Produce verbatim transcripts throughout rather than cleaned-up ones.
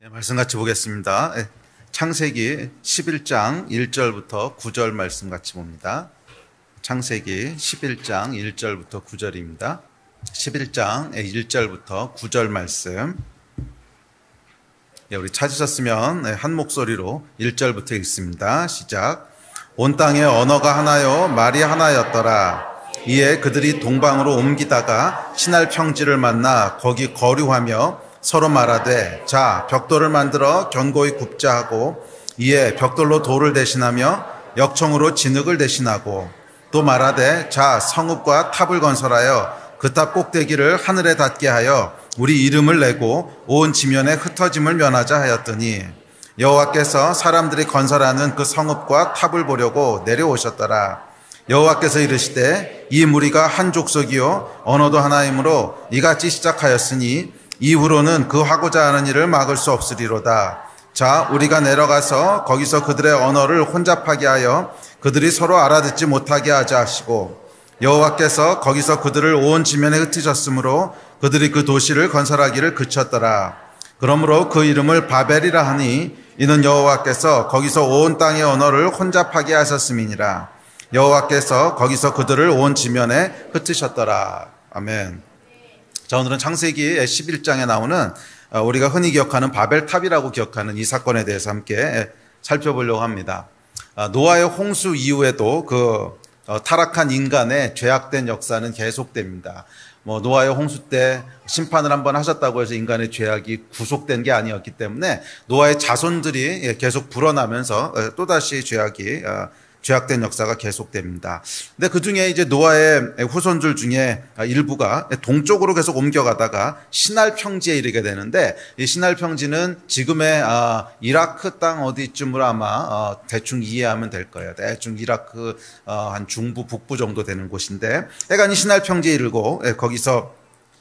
네, 말씀 같이 보겠습니다. 네, 창세기 십일 장 일 절부터 구 절 말씀 같이 봅니다. 창세기 십일 장 일 절부터 구 절입니다. 십일 장 일 절부터 구 절 말씀. 네, 우리 찾으셨으면 네, 한 목소리로 일 절부터 읽습니다. 시작. 온 땅에 언어가 하나요 말이 하나였더라. 이에 그들이 동방으로 옮기다가 신할 평지를 만나 거기 거류하며 서로 말하되 자 벽돌을 만들어 견고히 굽자 하고 이에 벽돌로 돌을 대신하며 역청으로 진흙을 대신하고 또 말하되 자 성읍과 탑을 건설하여 그 탑 꼭대기를 하늘에 닿게 하여 우리 이름을 내고 온 지면에 흩어짐을 면하자 하였더니 여호와께서 사람들이 건설하는 그 성읍과 탑을 보려고 내려오셨더라. 여호와께서 이르시되 이 무리가 한 족속이요 언어도 하나이므로 이같이 시작하였으니 이후로는 그 하고자 하는 일을 막을 수 없으리로다. 자 우리가 내려가서 거기서 그들의 언어를 혼잡하게 하여 그들이 서로 알아듣지 못하게 하자 하시고 여호와께서 거기서 그들을 온 지면에 흩으셨으므로 그들이 그 도시를 건설하기를 그쳤더라. 그러므로 그 이름을 바벨이라 하니 이는 여호와께서 거기서 온 땅의 언어를 혼잡하게 하셨음이니라. 여호와께서 거기서 그들을 온 지면에 흩으셨더라. 아멘. 자, 오늘은 창세기 십일 장에 나오는 우리가 흔히 기억하는 바벨탑이라고 기억하는 이 사건에 대해서 함께 살펴보려고 합니다. 노아의 홍수 이후에도 그 타락한 인간의 죄악된 역사는 계속됩니다. 뭐 노아의 홍수 때 심판을 한번 하셨다고 해서 인간의 죄악이 구속된 게 아니었기 때문에 노아의 자손들이 계속 불어나면서 또다시 죄악이 죄악된 역사가 계속됩니다. 근데 그 중에 이제 노아의 후손들 중에 일부가 동쪽으로 계속 옮겨가다가 신할 평지에 이르게 되는데 이 신할 평지는 지금의 이라크 땅 어디쯤으로 아마 대충 이해하면 될 거예요. 대충 이라크 한 중부 북부 정도 되는 곳인데 애간이 신할 평지에 이르고 거기서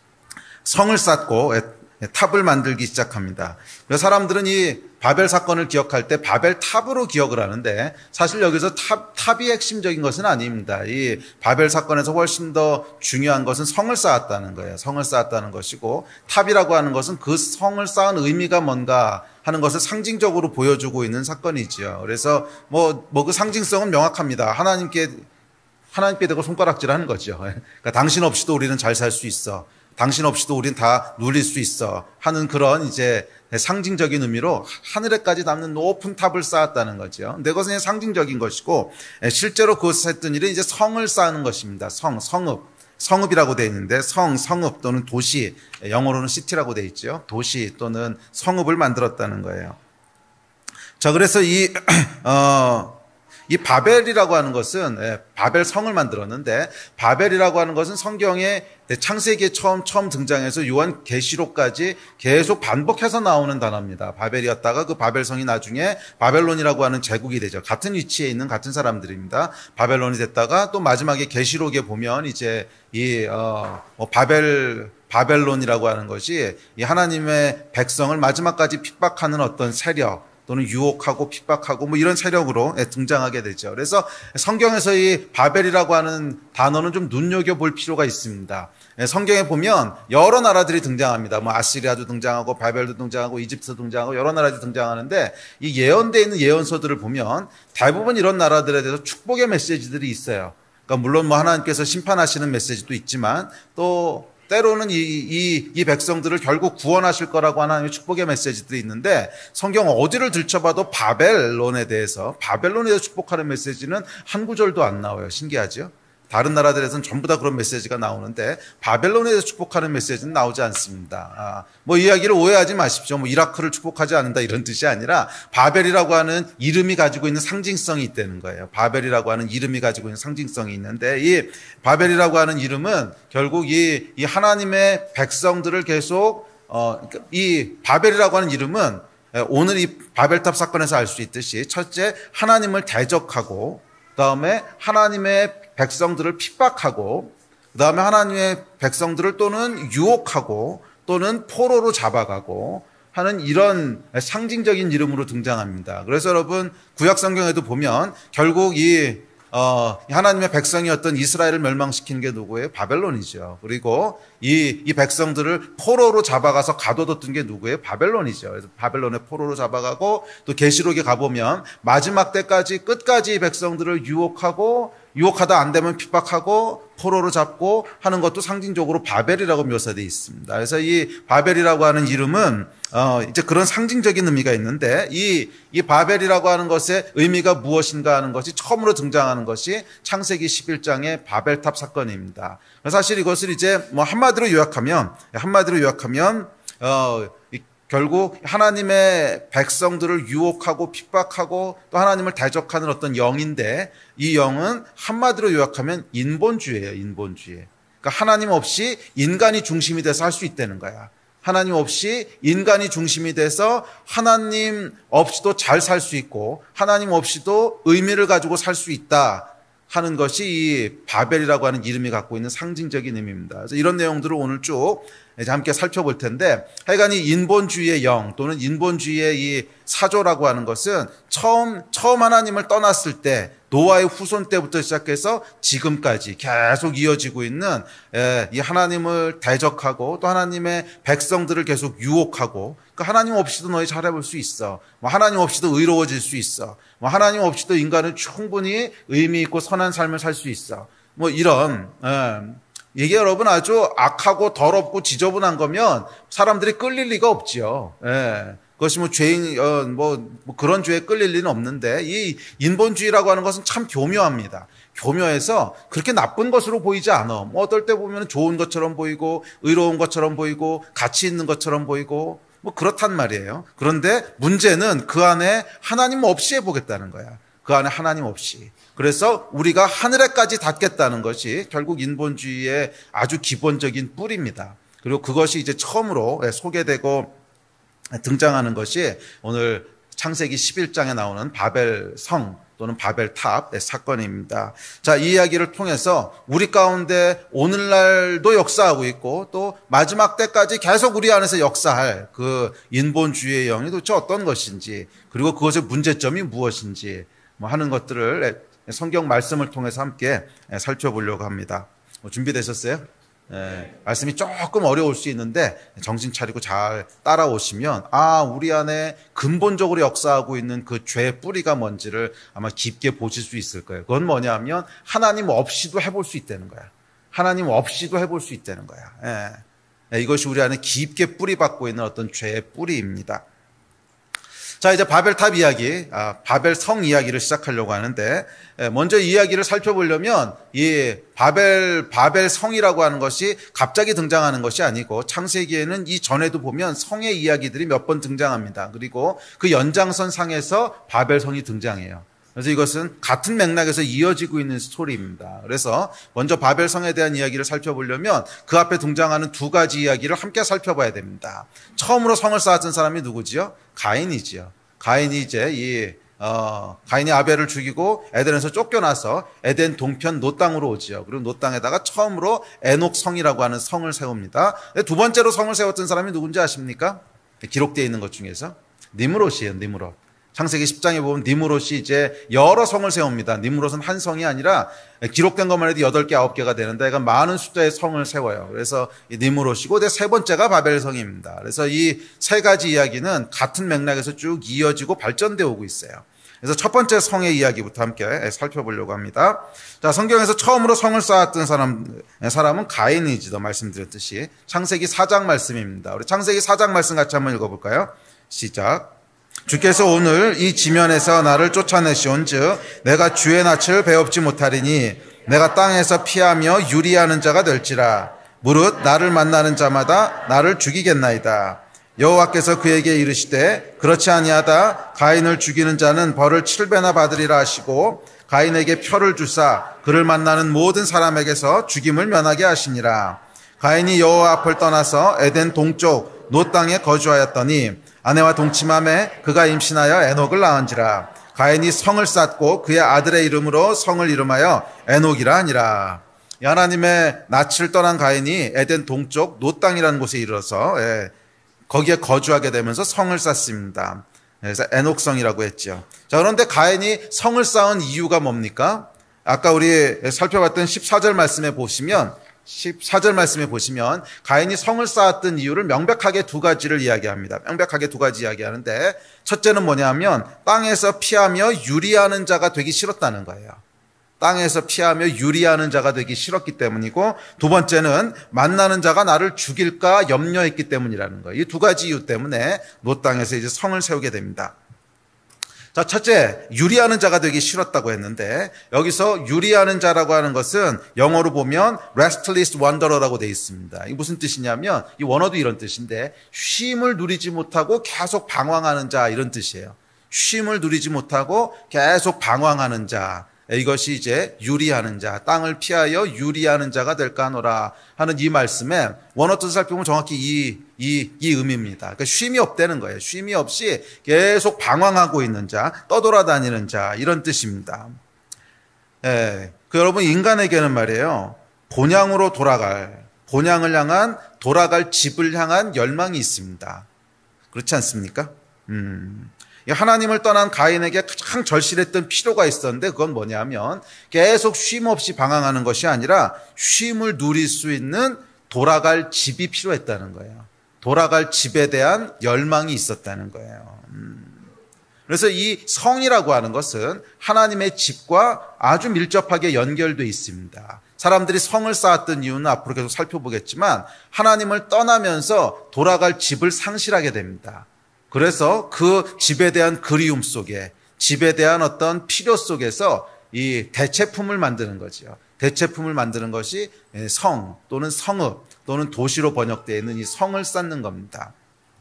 성을 쌓고 탑을 만들기 시작합니다. 그래서 사람들은 이 바벨 사건을 기억할 때 바벨 탑으로 기억을 하는데 사실 여기서 탑, 탑이 핵심적인 것은 아닙니다. 이 바벨 사건에서 훨씬 더 중요한 것은 성을 쌓았다는 거예요. 성을 쌓았다는 것이고 탑이라고 하는 것은 그 성을 쌓은 의미가 뭔가 하는 것을 상징적으로 보여주고 있는 사건이지요. 그래서 뭐, 뭐 그 상징성은 명확합니다. 하나님께, 하나님께 대고 손가락질 하는 거죠. 그러니까 당신 없이도 우리는 잘 살 수 있어. 당신 없이도 우린 다 누릴 수 있어 하는 그런 이제 상징적인 의미로 하늘에까지 닿는 높은 탑을 쌓았다는 거죠. 근데 그것은 상징적인 것이고 실제로 그것을 했던 일은 이제 성을 쌓는 것입니다. 성, 성읍, 성읍이라고 되어 있는데 성, 성읍 또는 도시, 영어로는 시티라고 되어 있죠. 도시 또는 성읍을 만들었다는 거예요. 자, 그래서 이 어. 이 바벨이라고 하는 것은 바벨 성을 만들었는데 바벨이라고 하는 것은 성경에 창세기에 처음 처음 등장해서 요한 계시록까지 계속 반복해서 나오는 단어입니다. 바벨이었다가 그 바벨성이 나중에 바벨론이라고 하는 제국이 되죠. 같은 위치에 있는 같은 사람들입니다. 바벨론이 됐다가 또 마지막에 계시록에 보면 이제 이 어, 뭐 바벨 바벨론이라고 하는 것이 이 하나님의 백성을 마지막까지 핍박하는 어떤 세력 또는 유혹하고 핍박하고 뭐 이런 세력으로 등장하게 되죠. 그래서 성경에서 이 바벨이라고 하는 단어는 좀 눈여겨볼 필요가 있습니다. 성경에 보면 여러 나라들이 등장합니다. 뭐 아시리아도 등장하고 바벨도 등장하고 이집트도 등장하고 여러 나라들이 등장하는데 이 예언되어 있는 예언서들을 보면 대부분 이런 나라들에 대해서 축복의 메시지들이 있어요. 그러니까 물론 뭐 하나님께서 심판하시는 메시지도 있지만 또 때로는 이, 이, 이 백성들을 결국 구원하실 거라고 하나님의 축복의 메시지들이 있는데 성경 어디를 들춰봐도 바벨론에 대해서 바벨론에 대해서 축복하는 메시지는 한 구절도 안 나와요. 신기하죠? 다른 나라들에서는 전부 다 그런 메시지가 나오는데 바벨론에 대해서 축복하는 메시지는 나오지 않습니다. 아, 뭐 이야기를 오해하지 마십시오. 뭐 이라크를 축복하지 않는다 이런 뜻이 아니라 바벨이라고 하는 이름이 가지고 있는 상징성이 있다는 거예요. 바벨이라고 하는 이름이 가지고 있는 상징성이 있는데 이 바벨이라고 하는 이름은 결국 이, 이 하나님의 백성들을 계속 어, 이 바벨이라고 하는 이름은 오늘 이 바벨탑 사건에서 알 수 있듯이 첫째 하나님을 대적하고 그다음에 하나님의 백성들을 핍박하고 그다음에 하나님의 백성들을 또는 유혹하고 또는 포로로 잡아가고 하는 이런 상징적인 이름으로 등장합니다. 그래서 여러분 구약 성경에도 보면 결국 이 어, 하나님의 백성이었던 이스라엘을 멸망시키는 게 누구예요? 바벨론이죠. 그리고 이, 이 백성들을 포로로 잡아가서 가둬뒀던 게 누구예요? 바벨론이죠. 그래서 바벨론의 포로로 잡아가고 또 계시록에 가보면 마지막 때까지 끝까지 이 백성들을 유혹하고 유혹하다 안 되면 핍박하고 포로로 잡고 하는 것도 상징적으로 바벨이라고 묘사되어 있습니다. 그래서 이 바벨이라고 하는 이름은 어 이제 그런 상징적인 의미가 있는데 이, 이 바벨이라고 하는 것의 의미가 무엇인가 하는 것이 처음으로 등장하는 것이 창세기 십일 장의 바벨탑 사건입니다. 사실 이것을 이제 뭐 한마디로 요약하면 한마디로 요약하면 어 결국 하나님의 백성들을 유혹하고 핍박하고 또 하나님을 대적하는 어떤 영인데 이 영은 한마디로 요약하면 인본주의예요. 인본주의. 그러니까 하나님 없이 인간이 중심이 돼서 할 수 있다는 거야. 하나님 없이 인간이 중심이 돼서 하나님 없이도 잘 살 수 있고 하나님 없이도 의미를 가지고 살 수 있다 하는 것이 이 바벨이라고 하는 이름이 갖고 있는 상징적인 의미입니다. 그래서 이런 내용들을 오늘 쭉 이제 함께 살펴볼 텐데 하여간 이 인본주의의 영 또는 인본주의의 이 사조라고 하는 것은 처음 처음 하나님을 떠났을 때 노아의 후손 때부터 시작해서 지금까지 계속 이어지고 있는 이 하나님을 대적하고 또 하나님의 백성들을 계속 유혹하고 그러니까 하나님 없이도 너희 잘해볼 수 있어. 뭐 하나님 없이도 의로워질 수 있어. 뭐 하나님 없이도 인간은 충분히 의미 있고 선한 삶을 살 수 있어. 뭐 이런 이게 여러분 아주 악하고 더럽고 지저분한 거면 사람들이 끌릴 리가 없지요. 예. 그것이 뭐 죄인, 어, 뭐, 뭐 그런 죄에 끌릴 리는 없는데 이 인본주의라고 하는 것은 참 교묘합니다. 교묘해서 그렇게 나쁜 것으로 보이지 않아. 뭐 어떨 때 보면 좋은 것처럼 보이고 의로운 것처럼 보이고 가치 있는 것처럼 보이고 뭐 그렇단 말이에요. 그런데 문제는 그 안에 하나님 없이 해보겠다는 거야. 그 안에 하나님 없이. 그래서 우리가 하늘에까지 닿겠다는 것이 결국 인본주의의 아주 기본적인 뿌리입니다. 그리고 그것이 이제 처음으로 소개되고 등장하는 것이 오늘 창세기 십일 장에 나오는 바벨 성 또는 바벨 탑 사건입니다. 자, 이 이야기를 통해서 우리 가운데 오늘날도 역사하고 있고 또 마지막 때까지 계속 우리 안에서 역사할 그 인본주의의 영이 도대체 어떤 것인지 그리고 그것의 문제점이 무엇인지 뭐 하는 것들을 성경 말씀을 통해서 함께 살펴보려고 합니다. 준비되셨어요? 예, 말씀이 조금 어려울 수 있는데 정신 차리고 잘 따라오시면 아 우리 안에 근본적으로 역사하고 있는 그 죄의 뿌리가 뭔지를 아마 깊게 보실 수 있을 거예요. 그건 뭐냐면 하나님 없이도 해볼 수 있다는 거야. 하나님 없이도 해볼 수 있다는 거야. 예. 예, 이것이 우리 안에 깊게 뿌리박고 있는 어떤 죄의 뿌리입니다. 자, 이제 바벨탑 이야기, 아, 바벨 성 이야기를 시작하려고 하는데, 먼저 이 이야기를 살펴보려면, 이 바벨, 바벨 성이라고 하는 것이 갑자기 등장하는 것이 아니고, 창세기에는 이 전에도 보면 성의 이야기들이 몇 번 등장합니다. 그리고 그 연장선 상에서 바벨 성이 등장해요. 그래서 이것은 같은 맥락에서 이어지고 있는 스토리입니다. 그래서 먼저 바벨 성에 대한 이야기를 살펴보려면 그 앞에 등장하는 두 가지 이야기를 함께 살펴봐야 됩니다. 처음으로 성을 쌓았던 사람이 누구지요? 가인이지요. 가인이 이제 이 어, 가인이 아벨을 죽이고 에덴에서 쫓겨나서 에덴 동편 노 땅으로 오지요. 그리고 노 땅에다가 처음으로 에녹 성이라고 하는 성을 세웁니다. 두 번째로 성을 세웠던 사람이 누군지 아십니까? 기록되어 있는 것 중에서 니므롯이에요. 니므롯. 창세기 십 장에 보면 니므롯이 이제 여러 성을 세웁니다. 니므롯은 한 성이 아니라 기록된 것만 해도 여덟 개, 아홉 개가 되는데 그러니까 많은 숫자의 성을 세워요. 그래서 이 니므롯이고 세 번째가 바벨성입니다. 그래서 이 세 가지 이야기는 같은 맥락에서 쭉 이어지고 발전되어 오고 있어요. 그래서 첫 번째 성의 이야기부터 함께 살펴보려고 합니다. 자, 성경에서 처음으로 성을 쌓았던 사람, 사람은 가인이지도 말씀드렸듯이 창세기 사 장 말씀입니다. 우리 창세기 사 장 말씀 같이 한번 읽어볼까요? 시작. 주께서 오늘 이 지면에서 나를 쫓아내시온즉 내가 주의 낯을 배웁지 못하리니 내가 땅에서 피하며 유리하는 자가 될지라 무릇 나를 만나는 자마다 나를 죽이겠나이다. 여호와께서 그에게 이르시되 그렇지 아니하다. 가인을 죽이는 자는 벌을 칠 배나 받으리라 하시고 가인에게 표를 주사 그를 만나는 모든 사람에게서 죽임을 면하게 하시니라. 가인이 여호와 앞을 떠나서 에덴 동쪽 노 땅에 거주하였더니 아내와 동침함에 그가 임신하여 에녹을 낳은지라. 가인이 성을 쌓고 그의 아들의 이름으로 성을 이름하여 에녹이라 하니라. 하나님의 낯을 떠난 가인이 에덴 동쪽 노 땅이라는 곳에 이르러서 예, 거기에 거주하게 되면서 성을 쌓습니다. 그래서 에녹성이라고 했죠. 자, 그런데 가인이 성을 쌓은 이유가 뭡니까? 아까 우리 살펴봤던 십사 절 말씀에 보시면 십사 절 말씀에 보시면 가인이 성을 쌓았던 이유를 명백하게 두 가지를 이야기합니다. 명백하게 두 가지 이야기하는데 첫째는 뭐냐면 땅에서 피하며 유리하는 자가 되기 싫었다는 거예요. 땅에서 피하며 유리하는 자가 되기 싫었기 때문이고, 두 번째는 만나는 자가 나를 죽일까 염려했기 때문이라는 거예요. 이 두 가지 이유 때문에 노 땅에서 이제 성을 세우게 됩니다. 자, 첫째, 유리하는 자가 되기 싫었다고 했는데, 여기서 유리하는 자라고 하는 것은 영어로 보면 restless wanderer라고 되어 있습니다. 이게 무슨 뜻이냐면, 이 원어도 이런 뜻인데, 쉼을 누리지 못하고 계속 방황하는 자, 이런 뜻이에요. 쉼을 누리지 못하고 계속 방황하는 자. 이것이 이제 유리하는 자, 땅을 피하여 유리하는 자가 될까 하노라 하는 이 말씀에 원어 뜻을 살펴보면 정확히 이, 이, 이 의미입니다. 그러니까 쉼이 없다는 거예요. 쉼이 없이 계속 방황하고 있는 자, 떠돌아다니는 자, 이런 뜻입니다. 예, 그 여러분, 인간에게는 말이에요, 본향으로 돌아갈, 본향을 향한, 돌아갈 집을 향한 열망이 있습니다. 그렇지 않습니까? 음. 하나님을 떠난 가인에게 가장 절실했던 필요가 있었는데, 그건 뭐냐면 계속 쉼 없이 방황하는 것이 아니라 쉼을 누릴 수 있는 돌아갈 집이 필요했다는 거예요. 돌아갈 집에 대한 열망이 있었다는 거예요. 그래서 이 성이라고 하는 것은 하나님의 집과 아주 밀접하게 연결되어 있습니다. 사람들이 성을 쌓았던 이유는 앞으로 계속 살펴보겠지만, 하나님을 떠나면서 돌아갈 집을 상실하게 됩니다. 그래서 그 집에 대한 그리움 속에, 집에 대한 어떤 필요 속에서 이 대체품을 만드는 거죠. 대체품을 만드는 것이 성 또는 성읍 또는 도시로 번역되어 있는 이 성을 쌓는 겁니다.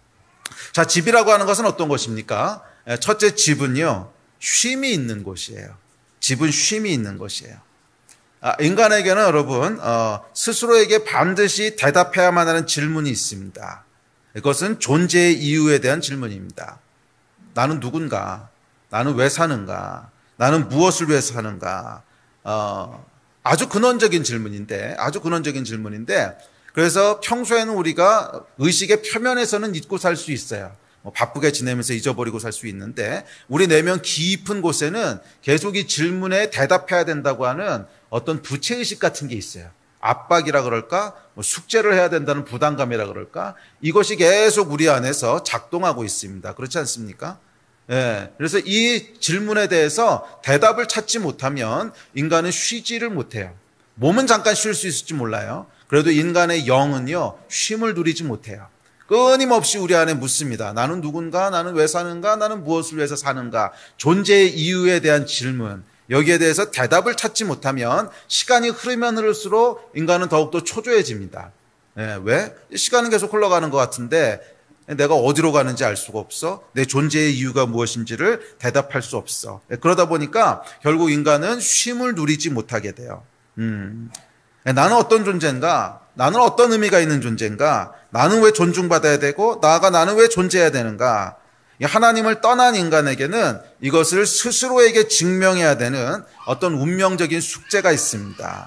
자, 집이라고 하는 것은 어떤 것입니까? 첫째, 집은요, 쉼이 있는 곳이에요. 집은 쉼이 있는 곳이에요. 아, 인간에게는 여러분, 어, 스스로에게 반드시 대답해야만 하는 질문이 있습니다. 이것은 존재의 이유에 대한 질문입니다. 나는 누군가? 나는 왜 사는가? 나는 무엇을 위해서 사는가? 어, 아주 근원적인 질문인데, 아주 근원적인 질문인데, 그래서 평소에는 우리가 의식의 표면에서는 잊고 살 수 있어요. 뭐 바쁘게 지내면서 잊어버리고 살 수 있는데, 우리 내면 깊은 곳에는 계속 이 질문에 대답해야 된다고 하는 어떤 부채의식 같은 게 있어요. 압박이라 그럴까? 뭐 숙제를 해야 된다는 부담감이라 그럴까? 이것이 계속 우리 안에서 작동하고 있습니다. 그렇지 않습니까? 예. 그래서 이 질문에 대해서 대답을 찾지 못하면 인간은 쉬지를 못해요. 몸은 잠깐 쉴 수 있을지 몰라요. 그래도 인간의 영은요, 쉼을 누리지 못해요. 끊임없이 우리 안에 묻습니다. 나는 누군가? 나는 왜 사는가? 나는 무엇을 위해서 사는가? 존재의 이유에 대한 질문. 여기에 대해서 대답을 찾지 못하면 시간이 흐르면 흐를수록 인간은 더욱더 초조해집니다. 예, 왜? 시간은 계속 흘러가는 것 같은데 내가 어디로 가는지 알 수가 없어. 내 존재의 이유가 무엇인지를 대답할 수 없어. 예, 그러다 보니까 결국 인간은 쉼을 누리지 못하게 돼요. 음, 예, 나는 어떤 존재인가? 나는 어떤 의미가 있는 존재인가? 나는 왜 존중받아야 되고 나아가 나는 왜 존재해야 되는가? 하나님을 떠난 인간에게는 이것을 스스로에게 증명해야 되는 어떤 운명적인 숙제가 있습니다.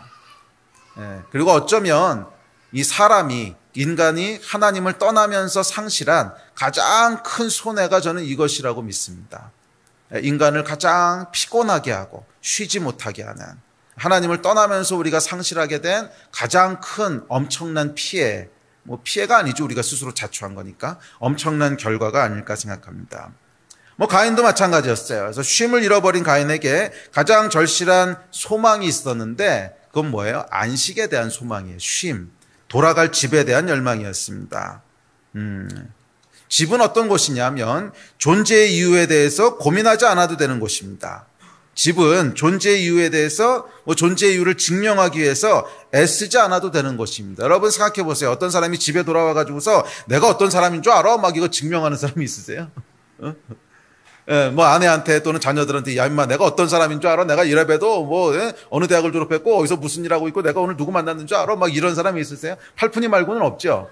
그리고 어쩌면 이 사람이, 인간이 하나님을 떠나면서 상실한 가장 큰 손해가 저는 이것이라고 믿습니다. 인간을 가장 피곤하게 하고 쉬지 못하게 하는, 하나님을 떠나면서 우리가 상실하게 된 가장 큰 엄청난 피해, 뭐 피해가 아니죠. 우리가 스스로 자초한 거니까 엄청난 결과가 아닐까 생각합니다. 뭐 가인도 마찬가지였어요. 그래서 쉼을 잃어버린 가인에게 가장 절실한 소망이 있었는데 그건 뭐예요? 안식에 대한 소망이에요. 쉼, 돌아갈 집에 대한 열망이었습니다. 음, 집은 어떤 곳이냐면 존재의 이유에 대해서 고민하지 않아도 되는 곳입니다. 집은 존재의 이유에 대해서 뭐 존재의 이유를 증명하기 위해서 애쓰지 않아도 되는 것입니다. 여러분 생각해 보세요. 어떤 사람이 집에 돌아와 가지고서 내가 어떤 사람인 줄 알아? 막 이거 증명하는 사람이 있으세요? 어? 예, 뭐 아내한테 또는 자녀들한테 야 임마 내가 어떤 사람인 줄 알아? 내가 이래봬도 뭐 예? 어느 대학을 졸업했고 어디서 무슨 일 하고 있고 내가 오늘 누구 만났는 줄 알아? 막 이런 사람이 있으세요? 팔푼이 말고는 없죠.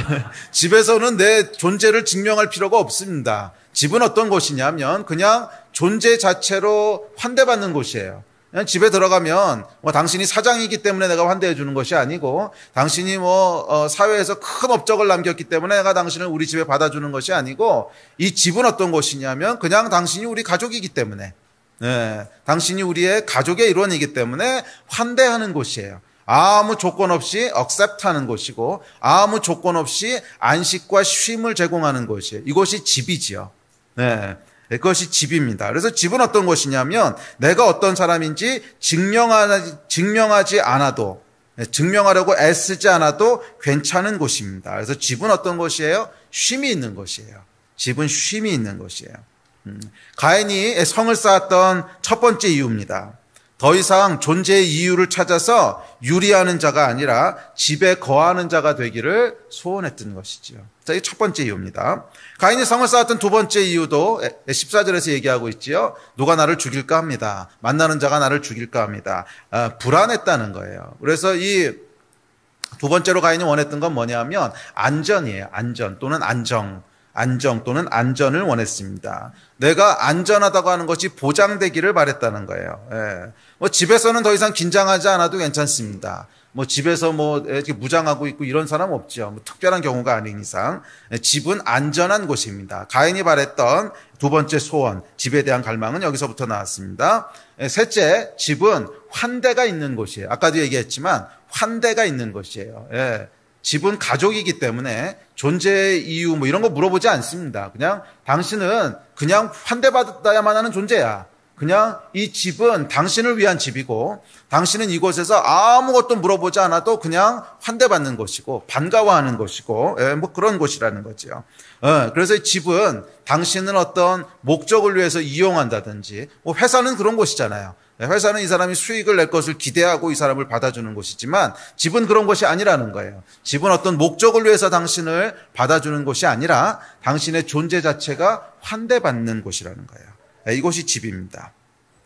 집에서는 내 존재를 증명할 필요가 없습니다. 집은 어떤 곳이냐면 그냥 존재 자체로 환대받는 곳이에요. 그냥 집에 들어가면 뭐 당신이 사장이기 때문에 내가 환대해 주는 것이 아니고 당신이 뭐 어, 사회에서 큰 업적을 남겼기 때문에 내가 당신을 우리 집에 받아주는 것이 아니고 이 집은 어떤 곳이냐면 그냥 당신이 우리 가족이기 때문에 네, 당신이 우리의 가족의 일원이기 때문에 환대하는 곳이에요. 아무 조건 없이 accept하는 곳이고 아무 조건 없이 안식과 쉼을 제공하는 곳이에요. 이곳이 집이지요. 네, 그것이 집입니다. 그래서 집은 어떤 곳이냐면 내가 어떤 사람인지 증명하지, 증명하지 않아도 증명하려고 애쓰지 않아도 괜찮은 곳입니다. 그래서 집은 어떤 곳이에요? 쉼이 있는 곳이에요. 집은 쉼이 있는 곳이에요. 음, 가인이 성을 쌓았던 첫 번째 이유입니다. 더 이상 존재의 이유를 찾아서 유리하는 자가 아니라 집에 거하는 자가 되기를 소원했던 것이지요. 자, 이게 첫 번째 이유입니다. 가인이 성을 쌓았던 두 번째 이유도 십사 절에서 얘기하고 있지요. 누가 나를 죽일까 합니다. 만나는 자가 나를 죽일까 합니다. 아, 불안했다는 거예요. 그래서 이 두 번째로 가인이 원했던 건 뭐냐면 안전이에요. 안전 또는 안정. 안정 또는 안전을 원했습니다. 내가 안전하다고 하는 것이 보장되기를 바랬다는 거예요. 예. 뭐 집에서는 더 이상 긴장하지 않아도 괜찮습니다. 뭐 집에서 뭐 이렇게 무장하고 있고 이런 사람 없죠. 뭐 특별한 경우가 아닌 이상 예. 집은 안전한 곳입니다. 가인이 바랬던 두 번째 소원, 집에 대한 갈망은 여기서부터 나왔습니다. 예. 셋째, 집은 환대가 있는 곳이에요. 아까도 얘기했지만 환대가 있는 곳이에요. 예. 집은 가족이기 때문에 존재의 이유 뭐 이런 거 물어보지 않습니다. 그냥 당신은 그냥 환대받아야만 하는 존재야. 그냥 이 집은 당신을 위한 집이고 당신은 이곳에서 아무것도 물어보지 않아도 그냥 환대받는 곳이고 반가워하는 곳이고 예, 뭐 그런 곳이라는 거죠. 예, 그래서 집은 당신은 어떤 목적을 위해서 이용한다든지 뭐 회사는 그런 곳이잖아요. 회사는 이 사람이 수익을 낼 것을 기대하고 이 사람을 받아주는 곳이지만 집은 그런 것이 아니라는 거예요. 집은 어떤 목적을 위해서 당신을 받아주는 곳이 아니라 당신의 존재 자체가 환대받는 곳이라는 거예요. 이곳이 집입니다.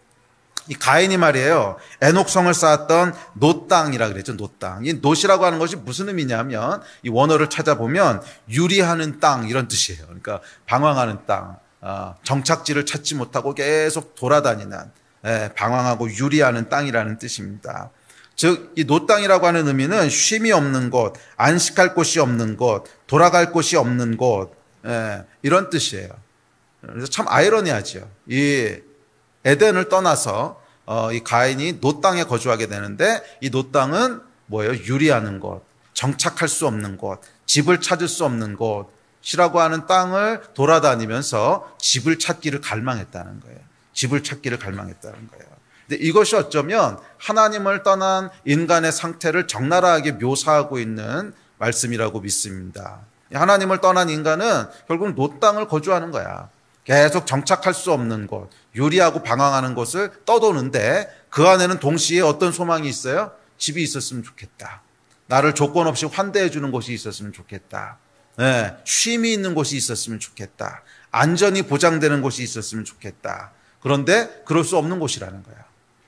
이 가인이 말이에요. 에녹성을 쌓았던 놋 땅이라 그랬죠. 놋 땅. 이 놋이라고 하는 것이 무슨 의미냐면 이 원어를 찾아보면 유리하는 땅 이런 뜻이에요. 그러니까 방황하는 땅, 정착지를 찾지 못하고 계속 돌아다니는 예, 방황하고 유리하는 땅이라는 뜻입니다. 즉, 이 노땅이라고 하는 의미는 쉼이 없는 곳, 안식할 곳이 없는 곳, 돌아갈 곳이 없는 곳, 예, 이런 뜻이에요. 그래서 참 아이러니하죠. 이 에덴을 떠나서 어, 이 가인이 노땅에 거주하게 되는데 이 노땅은 뭐예요? 유리하는 곳, 정착할 수 없는 곳, 집을 찾을 수 없는 곳이라고 하는 땅을 돌아다니면서 집을 찾기를 갈망했다는 거예요. 집을 찾기를 갈망했다는 거예요. 근데 이것이 어쩌면 하나님을 떠난 인간의 상태를 적나라하게 묘사하고 있는 말씀이라고 믿습니다. 하나님을 떠난 인간은 결국 놋 땅을 거주하는 거야. 계속 정착할 수 없는 곳, 유리하고 방황하는 곳을 떠도는데 그 안에는 동시에 어떤 소망이 있어요? 집이 있었으면 좋겠다. 나를 조건 없이 환대해 주는 곳이 있었으면 좋겠다. 네, 쉼이 있는 곳이 있었으면 좋겠다. 안전이 보장되는 곳이 있었으면 좋겠다. 그런데 그럴 수 없는 곳이라는 거야.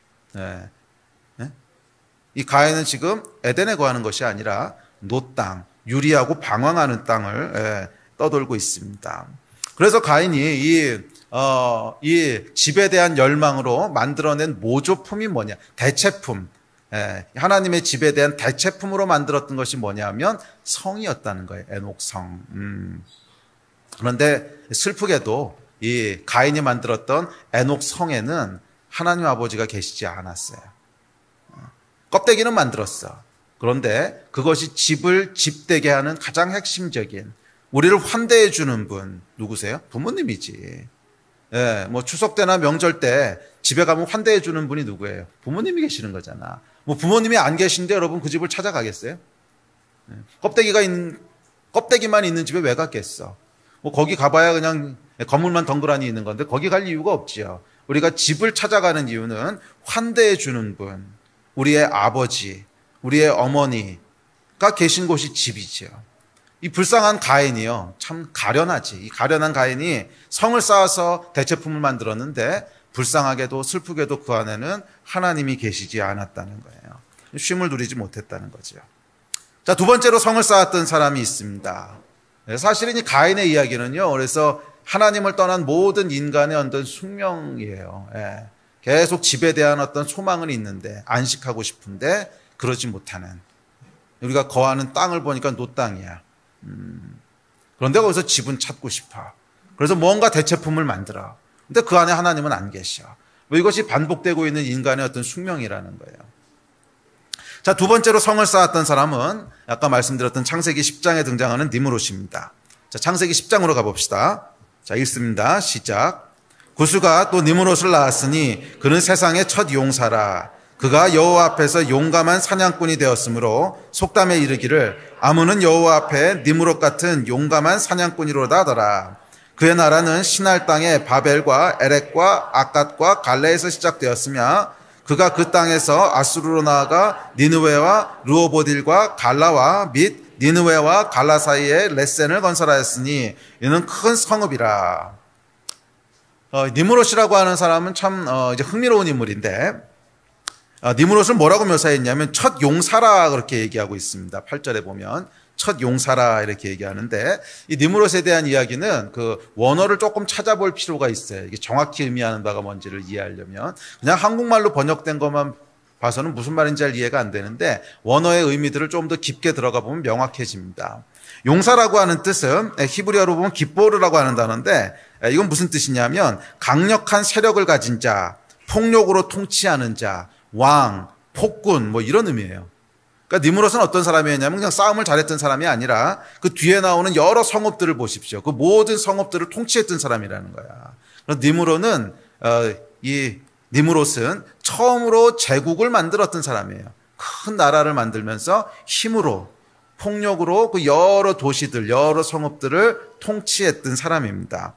네. 네? 이 가인은 지금 에덴에 거하는 것이 아니라 놋 땅, 유리하고 방황하는 땅을 예, 떠돌고 있습니다. 그래서 가인이 이, 어, 이 집에 대한 열망으로 만들어낸 모조품이 뭐냐? 대체품. 예, 하나님의 집에 대한 대체품으로 만들었던 것이 뭐냐면 성이었다는 거예요. 에녹성. 음. 그런데 슬프게도 이 가인이 만들었던 에녹 성에는 하나님 아버지가 계시지 않았어요. 껍데기는 만들었어. 그런데 그것이 집을 집되게 하는 가장 핵심적인 우리를 환대해 주는 분 누구세요? 부모님이지. 예, 뭐 추석 때나 명절 때 집에 가면 환대해 주는 분이 누구예요? 부모님이 계시는 거잖아. 뭐 부모님이 안 계신데 여러분 그 집을 찾아가겠어요? 예, 껍데기가 있는 껍데기만 있는 집에 왜 갔겠어? 뭐 거기 가봐야 그냥 건물만 덩그러니 있는 건데 거기 갈 이유가 없지요. 우리가 집을 찾아가는 이유는 환대해 주는 분, 우리의 아버지, 우리의 어머니가 계신 곳이 집이지요. 이 불쌍한 가인이요, 참 가련하지. 이 가련한 가인이 성을 쌓아서 대체품을 만들었는데 불쌍하게도 슬프게도 그 안에는 하나님이 계시지 않았다는 거예요. 쉼을 누리지 못했다는 거죠. 자, 두 번째로 성을 쌓았던 사람이 있습니다. 사실은 이 가인의 이야기는요, 그래서 하나님을 떠난 모든 인간의 어떤 숙명이에요. 예. 계속 집에 대한 어떤 소망은 있는데 안식하고 싶은데 그러지 못하는, 우리가 거하는 땅을 보니까 놋 땅이야. 음. 그런데 거기서 집은 찾고 싶어. 그래서 뭔가 대체품을 만들어. 근데 그 안에 하나님은 안 계셔. 뭐 이것이 반복되고 있는 인간의 어떤 숙명이라는 거예요. 자, 두 번째로 성을 쌓았던 사람은 아까 말씀드렸던 창세기 십 장에 등장하는 니므롯입니다. 자, 창세기 십 장으로 가봅시다. 자, 읽습니다. 시작. 구스가 또 니므롯을 낳았으니 그는 세상의 첫 용사라. 그가 여호와 앞에서 용감한 사냥꾼이 되었으므로 속담에 이르기를 아문은 여호와 앞에 니므롯 같은 용감한 사냥꾼이로다 하더라. 그의 나라는 시날 땅의 바벨과 에렉과 아갓과 갈레에서 시작되었으며 그가 그 땅에서 아수르로 나아가 니느웨와 르호보딜과 갈라와 및 니느웨와 갈라 사이에 레센을 건설하였으니 이는 큰 성읍이라. 어, 니므롯이라고 하는 사람은 참 어, 이제 흥미로운 인물인데 어, 니므롯을 뭐라고 묘사했냐면 첫 용사라 그렇게 얘기하고 있습니다. 팔 절에 보면 첫 용사라 이렇게 얘기하는데 이 니므롯에 대한 이야기는 그 원어를 조금 찾아볼 필요가 있어요. 이게 정확히 의미하는 바가 뭔지를 이해하려면 그냥 한국말로 번역된 것만 봐서는 무슨 말인지 잘 이해가 안 되는데 원어의 의미들을 좀 더 깊게 들어가 보면 명확해집니다. 용사라고 하는 뜻은 히브리어로 보면 깃보르라고 하는 단어인데 이건 무슨 뜻이냐면 강력한 세력을 가진 자, 폭력으로 통치하는 자, 왕, 폭군 뭐 이런 의미예요. 그러니까 니므롯은 어떤 사람이었냐면 그냥 싸움을 잘했던 사람이 아니라 그 뒤에 나오는 여러 성읍들을 보십시오. 그 모든 성읍들을 통치했던 사람이라는 거야. 그래서 니므롯은 어, 이 니므롯은 처음으로 제국을 만들었던 사람이에요. 큰 나라를 만들면서 힘으로 폭력으로 그 여러 도시들, 여러 성읍들을 통치했던 사람입니다.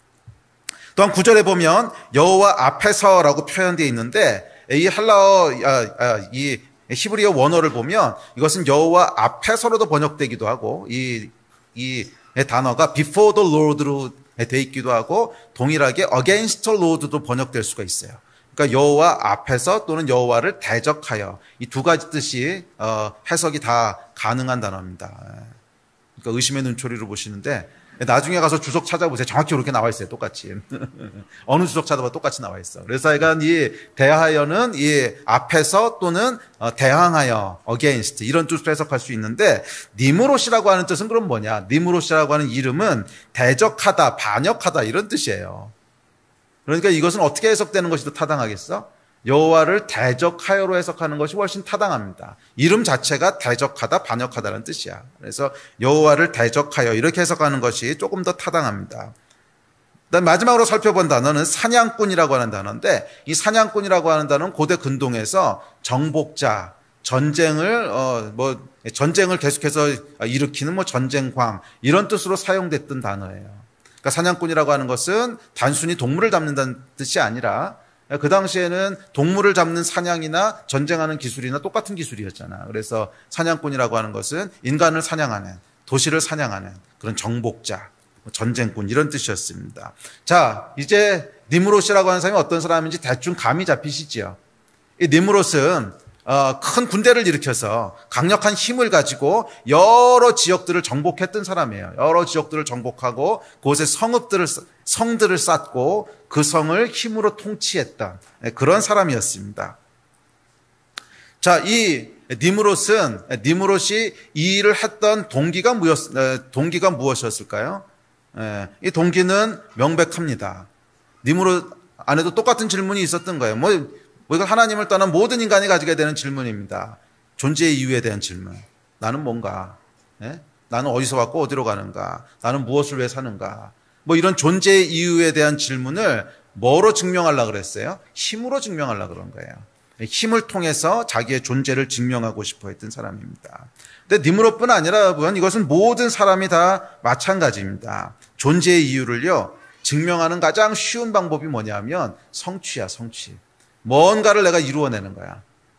또한 구 절에 보면 여호와 앞에서라고 표현되어 있는데 이 할라어 아, 아, 이 히브리어 원어를 보면 이것은 여호와 앞에서로도 번역되기도 하고 이, 이 단어가 before the Lord로 돼 있기도 하고 동일하게 against the Lord도 번역될 수가 있어요. 그러니까 여호와 앞에서 또는 여호와를 대적하여 이 두 가지 뜻이 어, 해석이 다 가능한 단어입니다. 그러니까 의심의 눈초리로 보시는데 나중에 가서 주석 찾아보세요. 정확히 그렇게 나와 있어요. 똑같이. 어느 주석 찾아봐도 똑같이 나와 있어. 그래서 하여간 이 대하여는 이 앞에서 또는 대항하여 against 이런 뜻으로 해석할 수 있는데 니므롯이라고 하는 뜻은 그럼 뭐냐? 니므롯이라고 하는 이름은 대적하다, 반역하다 이런 뜻이에요. 그러니까 이것은 어떻게 해석되는 것이 더 타당하겠어? 여호와를 대적하여로 해석하는 것이 훨씬 타당합니다. 이름 자체가 대적하다, 반역하다는 뜻이야. 그래서 여호와를 대적하여 이렇게 해석하는 것이 조금 더 타당합니다. 그다음 마지막으로 살펴본 단어는 사냥꾼이라고 하는 단어인데 이 사냥꾼이라고 하는 단어는 고대 근동에서 정복자, 전쟁을 어 뭐 전쟁을 계속해서 일으키는 뭐 전쟁광 이런 뜻으로 사용됐던 단어예요. 그러니까 사냥꾼이라고 하는 것은 단순히 동물을 잡는다는 뜻이 아니라 그 당시에는 동물을 잡는 사냥이나 전쟁하는 기술이나 똑같은 기술이었잖아. 그래서 사냥꾼이라고 하는 것은 인간을 사냥하는, 도시를 사냥하는 그런 정복자, 전쟁꾼 이런 뜻이었습니다. 자, 이제 니므롯이라고 하는 사람이 어떤 사람인지 대충 감이 잡히시죠. 이 니므롯은 어, 큰 군대를 일으켜서 강력한 힘을 가지고 여러 지역들을 정복했던 사람이에요. 여러 지역들을 정복하고 그곳에 성읍들을 성들을 쌓고 그 성을 힘으로 통치했던 그런 사람이었습니다. 자, 이 니므롯은 니므롯이 이 일을 했던 동기가 무엇 동기가 무엇이었을까요? 이 동기는 명백합니다. 니므롯 안에도 똑같은 질문이 있었던 거예요. 뭐 뭐 이건 하나님을 떠난 모든 인간이 가지게 되는 질문입니다. 존재의 이유에 대한 질문. 나는 뭔가? 예? 나는 어디서 왔고 어디로 가는가? 나는 무엇을 왜 사는가? 뭐 이런 존재의 이유에 대한 질문을 뭐로 증명하려고 그랬어요? 힘으로 증명하려고 그런 거예요. 힘을 통해서 자기의 존재를 증명하고 싶어 했던 사람입니다. 근데 니므롯뿐 아니라 여러분 이것은 모든 사람이 다 마찬가지입니다. 존재의 이유를요 증명하는 가장 쉬운 방법이 뭐냐면 성취야, 성취. 뭔가를 내가 이루어내는 거야.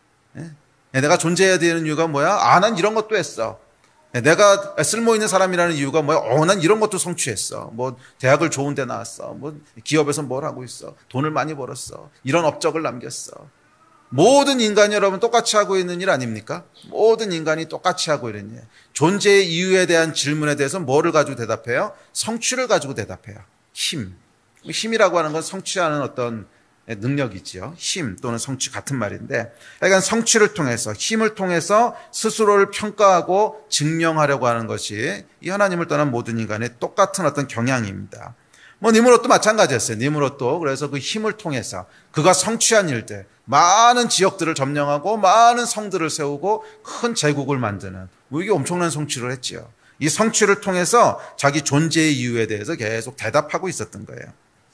내가 존재해야 되는 이유가 뭐야? 아, 난 이런 것도 했어. 내가 쓸모있는 사람이라는 이유가 뭐야? 어, 난 이런 것도 성취했어. 뭐 대학을 좋은 데 나왔어. 뭐 기업에서 뭘 하고 있어. 돈을 많이 벌었어. 이런 업적을 남겼어. 모든 인간이 여러분 똑같이 하고 있는 일 아닙니까? 모든 인간이 똑같이 하고 있는 일. 존재의 이유에 대한 질문에 대해서 뭐를 가지고 대답해요? 성취를 가지고 대답해요. 힘. 힘이라고 하는 건 성취하는 어떤 능력이지요. 힘 또는 성취 같은 말인데 약간 성취를 통해서 힘을 통해서 스스로를 평가하고 증명하려고 하는 것이 이 하나님을 떠난 모든 인간의 똑같은 어떤 경향입니다. 뭐 니므롯도 마찬가지였어요. 니므롯도 그래서 그 힘을 통해서 그가 성취한 일들, 많은 지역들을 점령하고 많은 성들을 세우고 큰 제국을 만드는, 뭐 이게 엄청난 성취를 했지요. 이 성취를 통해서 자기 존재의 이유에 대해서 계속 대답하고 있었던 거예요.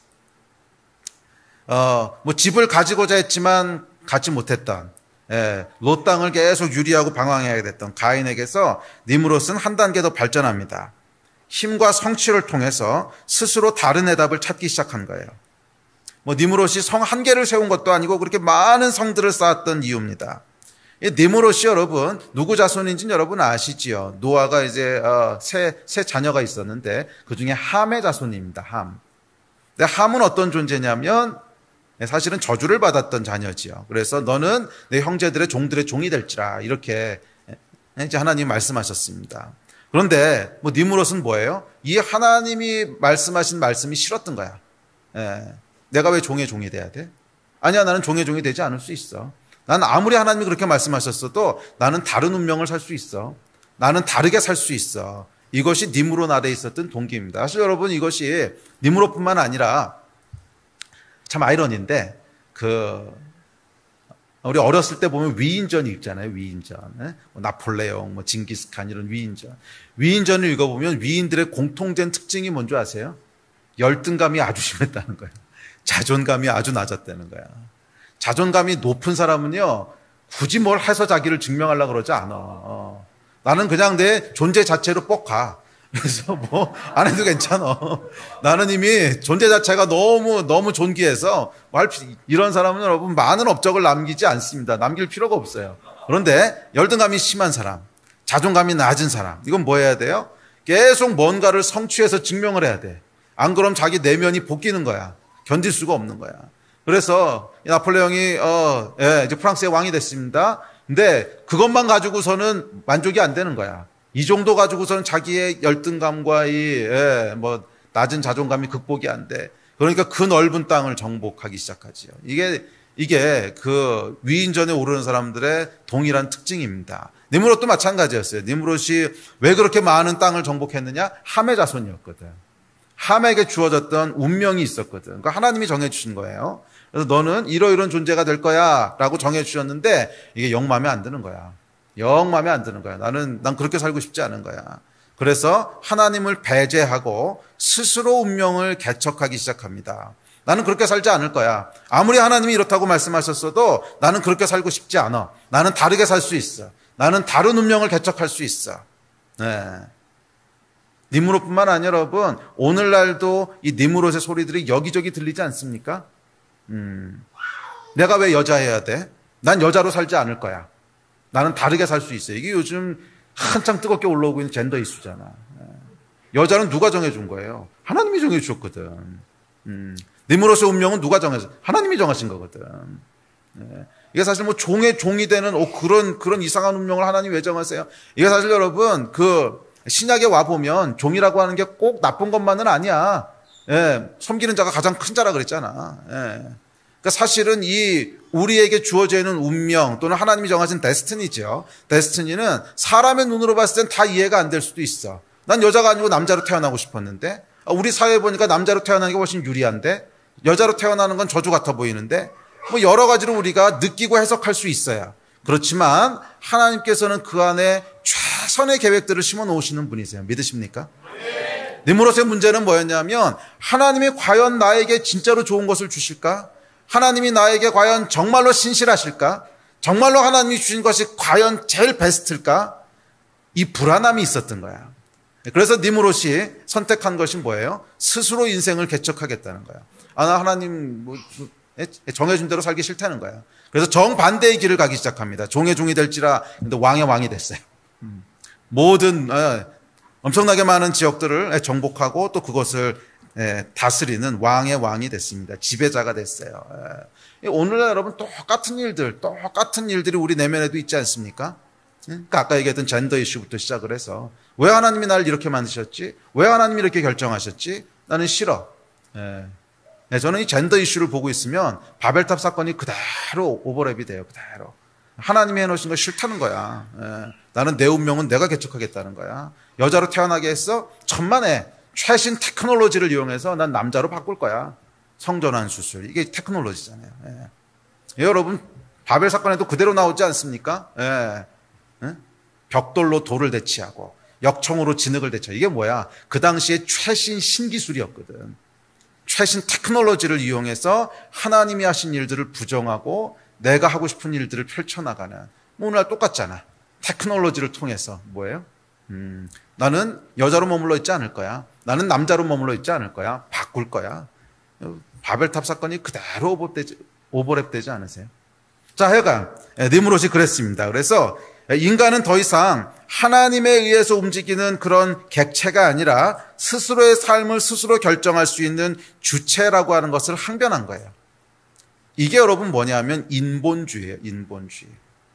어, 뭐 집을 가지고자 했지만 갖지 못했던, 예, 롯 땅을 계속 유리하고 방황해야 됐던 가인에게서 니므롯은 한 단계 더 발전합니다. 힘과 성취를 통해서 스스로 다른 해답을 찾기 시작한 거예요. 뭐 니므롯이 성 한 개를 세운 것도 아니고 그렇게 많은 성들을 쌓았던 이유입니다. 이 니므롯이 여러분 누구 자손인지는 여러분 아시지요? 노아가 이제 어, 세, 세 자녀가 있었는데 그 중에 함의 자손입니다. 함. 근데 함은 어떤 존재냐면 사실은 저주를 받았던 자녀지요. 그래서 너는 내 형제들의 종들의 종이 될지라 이렇게 이제 하나님 말씀하셨습니다. 그런데 뭐 니므롯은 뭐예요? 이 하나님이 말씀하신 말씀이 싫었던 거야. 예. 내가 왜 종의 종이 돼야 돼? 아니야, 나는 종의 종이 되지 않을 수 있어. 나는 아무리 하나님이 그렇게 말씀하셨어도 나는 다른 운명을 살 수 있어. 나는 다르게 살 수 있어. 이것이 니므롯 아래에 있었던 동기입니다. 사실 여러분 이것이 니므롯뿐만 아니라 참 아이러니인데 그 우리 어렸을 때 보면 위인전 읽잖아요. 위인전. 네? 뭐 나폴레옹, 뭐 징기스칸 이런 위인전. 위인전을 읽어보면 위인들의 공통된 특징이 뭔지 아세요? 열등감이 아주 심했다는 거예요. 자존감이 아주 낮았다는 거야. 자존감이 높은 사람은요, 굳이 뭘 해서 자기를 증명하려고 그러지 않아. 어. 나는 그냥 내 존재 자체로 뻑 가. 그래서 뭐 안 해도 괜찮아. 나는 이미 존재 자체가 너무 너무 존귀해서 말 이런 사람은 여러분 많은 업적을 남기지 않습니다. 남길 필요가 없어요. 그런데 열등감이 심한 사람, 자존감이 낮은 사람, 이건 뭐 해야 돼요? 계속 뭔가를 성취해서 증명을 해야 돼. 안 그럼 자기 내면이 볶이는 거야. 견딜 수가 없는 거야. 그래서 나폴레옹이 어, 예, 이제 프랑스의 왕이 됐습니다. 근데 그것만 가지고서는 만족이 안 되는 거야. 이 정도 가지고서는 자기의 열등감과 이, 예, 뭐, 낮은 자존감이 극복이 안 돼. 그러니까 그 넓은 땅을 정복하기 시작하지요. 이게, 이게 그 위인전에 오르는 사람들의 동일한 특징입니다. 니므롯도 마찬가지였어요. 니므롯이 왜 그렇게 많은 땅을 정복했느냐? 함의 자손이었거든. 함에게 주어졌던 운명이 있었거든. 그러니까 하나님이 정해주신 거예요. 그래서 너는 이러이러한 존재가 될 거야 라고 정해주셨는데 이게 영 마음에 안 드는 거야. 영 마음에 안 드는 거야. 나는, 난 그렇게 살고 싶지 않은 거야. 그래서 하나님을 배제하고 스스로 운명을 개척하기 시작합니다. 나는 그렇게 살지 않을 거야. 아무리 하나님이 이렇다고 말씀하셨어도 나는 그렇게 살고 싶지 않아. 나는 다르게 살 수 있어. 나는 다른 운명을 개척할 수 있어. 네. 니므롯뿐만 아니라 여러분, 오늘날도 이 니므롯의 소리들이 여기저기 들리지 않습니까? 음, 내가 왜 여자여야 돼? 난 여자로 살지 않을 거야. 나는 다르게 살 수 있어요. 이게 요즘 한창 뜨겁게 올라오고 있는 젠더 이슈잖아. 여자는 누가 정해준 거예요? 하나님이 정해주셨거든. 음, 니므롯의 운명은 누가 정해서? 하나님이 정하신 거거든. 네. 이게 사실 뭐 종의 종이 되는 오, 그런 그런 이상한 운명을 하나님 왜 정하세요? 이게 사실 여러분 그 신약에 와 보면 종이라고 하는 게 꼭 나쁜 것만은 아니야. 예, 섬기는 자가 가장 큰 자라 그랬잖아. 예. 그러니까 사실은 이 우리에게 주어져 있는 운명 또는 하나님이 정하신 데스티니죠. 데스티니는 사람의 눈으로 봤을 땐 다 이해가 안 될 수도 있어. 난 여자가 아니고 남자로 태어나고 싶었는데 우리 사회에 보니까 남자로 태어나는 게 훨씬 유리한데 여자로 태어나는 건 저주 같아 보이는데 뭐 여러 가지로 우리가 느끼고 해석할 수 있어요. 그렇지만 하나님께서는 그 안에 최선의 계획들을 심어 놓으시는 분이세요. 믿으십니까? 네. 니므롯의 문제는 뭐였냐면 하나님이 과연 나에게 진짜로 좋은 것을 주실까? 하나님이 나에게 과연 정말로 신실하실까? 정말로 하나님이 주신 것이 과연 제일 베스트일까? 이 불안함이 있었던 거야. 그래서 니므롯이 선택한 것이 뭐예요? 스스로 인생을 개척하겠다는 거야. 아, 나 하나님 뭐 정해준 대로 살기 싫다는 거야. 그래서 정반대의 길을 가기 시작합니다. 종의 종이 될지라, 근데 왕의 왕이 됐어요. 모든 엄청나게 많은 지역들을 정복하고 또 그것을 다스리는 왕의 왕이 됐습니다. 지배자가 됐어요. 오늘날 여러분 똑같은 일들, 똑같은 일들이 우리 내면에도 있지 않습니까? 그러니까 아까 얘기했던 젠더 이슈부터 시작을 해서 왜 하나님이 나를 이렇게 만드셨지? 왜 하나님이 이렇게 결정하셨지? 나는 싫어. 네, 저는 이 젠더 이슈를 보고 있으면 바벨탑 사건이 그대로 오버랩이 돼요. 그대로. 하나님이 해놓으신 거 싫다는 거야. 예. 나는 내 운명은 내가 개척하겠다는 거야. 여자로 태어나게 했어? 천만에. 최신 테크놀로지를 이용해서 난 남자로 바꿀 거야. 성전환 수술. 이게 테크놀로지잖아요. 예. 예, 여러분, 바벨 사건에도 그대로 나오지 않습니까? 예. 예? 벽돌로 돌을 대치하고 역청으로 진흙을 대치하고. 이게 뭐야? 그 당시에 최신 신기술이었거든. 최신 테크놀로지를 이용해서 하나님이 하신 일들을 부정하고 내가 하고 싶은 일들을 펼쳐나가는. 뭐 오늘날 똑같잖아. 테크놀로지를 통해서. 뭐예요? 음, 나는 여자로 머물러 있지 않을 거야. 나는 남자로 머물러 있지 않을 거야. 바꿀 거야. 바벨탑 사건이 그대로 오버랩되지, 오버랩되지 않으세요? 자, 하여간 니므롯이 그랬습니다. 그래서 인간은 더 이상 하나님에 의해서 움직이는 그런 객체가 아니라 스스로의 삶을 스스로 결정할 수 있는 주체라고 하는 것을 항변한 거예요. 이게 여러분 뭐냐면 인본주의예요. 인본주의.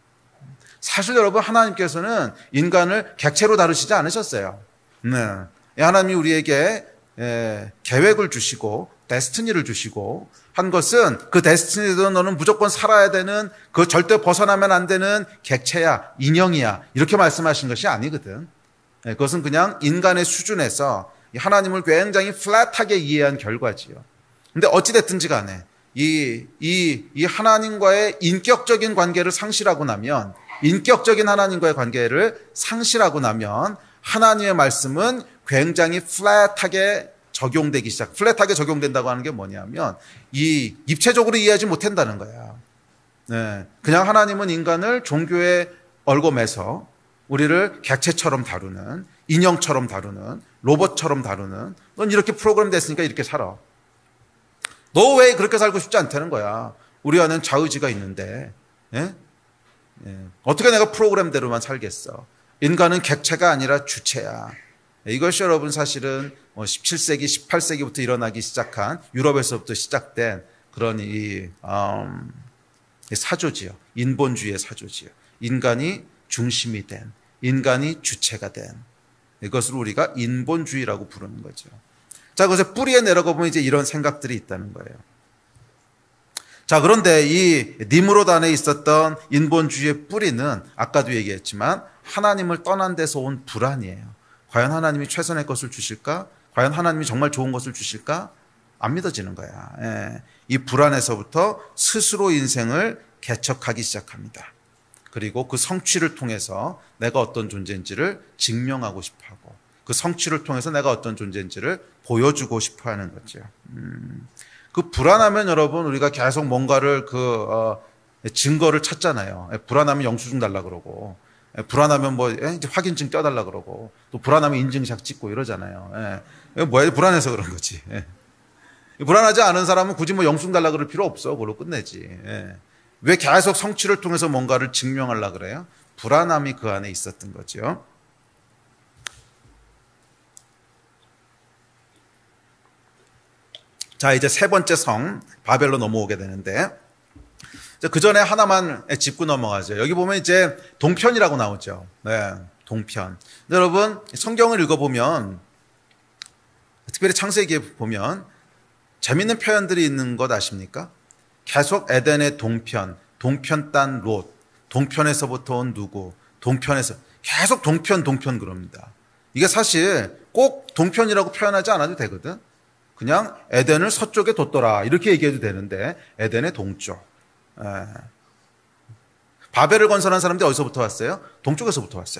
사실 여러분, 하나님께서는 인간을 객체로 다루시지 않으셨어요. 네. 하나님이 우리에게 예, 계획을 주시고 데스티니를 주시고 한 것은 그 데스티니도 너는 무조건 살아야 되는, 그 절대 벗어나면 안 되는 객체야, 인형이야, 이렇게 말씀하신 것이 아니거든. 예, 그것은 그냥 인간의 수준에서 하나님을 굉장히 플랫하게 이해한 결과지요. 근데 어찌됐든지 간에 이, 이, 이 하나님과의 인격적인 관계를 상실하고 나면, 인격적인 하나님과의 관계를 상실하고 나면 하나님의 말씀은 굉장히 플랫하게 적용되기 시작. 플랫하게 적용된다고 하는 게 뭐냐면 이 입체적으로 이해하지 못한다는 거야. 네, 그냥 하나님은 인간을 종교에 얽어매서 우리를 객체처럼 다루는, 인형처럼 다루는, 로봇처럼 다루는, 넌 이렇게 프로그램 됐으니까 이렇게 살아. 너 왜 그렇게 살고 싶지 않다는 거야. 우리 안에는 자의지가 있는데. 예? 예. 어떻게 내가 프로그램대로만 살겠어. 인간은 객체가 아니라 주체야. 이것이 여러분 사실은 십칠 세기, 십팔 세기부터 일어나기 시작한, 유럽에서부터 시작된 그런 이 음, 사조지요. 인본주의의 사조지요. 인간이 중심이 된, 인간이 주체가 된, 이것을 우리가 인본주의라고 부르는 거죠. 자, 그래서 뿌리에 내려가 보면 이제 이런 생각들이 있다는 거예요. 자, 그런데 이 니므롯 안에 있었던 인본주의의 뿌리는 아까도 얘기했지만 하나님을 떠난 데서 온 불안이에요. 과연 하나님이 최선의 것을 주실까? 과연 하나님이 정말 좋은 것을 주실까? 안 믿어지는 거야. 예. 이 불안에서부터 스스로 인생을 개척하기 시작합니다. 그리고 그 성취를 통해서 내가 어떤 존재인지를 증명하고 싶어하고, 그 성취를 통해서 내가 어떤 존재인지를 보여주고 싶어하는 거죠. 음. 그 불안하면 여러분, 우리가 계속 뭔가를 그 어, 증거를 찾잖아요. 불안하면 영수증 달라 그러고, 불안하면 뭐 이제 확인증 떼어달라 그러고, 또 불안하면 인증샷 찍고 이러잖아요. 예. 뭐야, 불안해서 그런 거지. 예. 불안하지 않은 사람은 굳이 뭐 영수증 달라 그럴 필요 없어. 그걸로 끝내지. 예. 왜 계속 성취를 통해서 뭔가를 증명하려 그래요? 불안함이 그 안에 있었던 거죠. 자, 이제 세 번째 성 바벨로 넘어오게 되는데, 그 전에 하나만 짚고 넘어가죠. 여기 보면 이제 동편이라고 나오죠. 네, 동편. 근데 여러분, 성경을 읽어보면, 특별히 창세기에 보면 재밌는 표현들이 있는 것 아십니까? 계속 에덴의 동편, 동편 딴 롯, 동편에서부터 온 누구, 동편에서 계속 동편, 동편 그럽니다. 이게 사실 꼭 동편이라고 표현하지 않아도 되거든. 그냥 에덴을 서쪽에 뒀더라 이렇게 얘기해도 되는데, 에덴의 동쪽. 에. 바벨을 건설한 사람들이 어디서부터 왔어요? 동쪽에서부터 왔어요.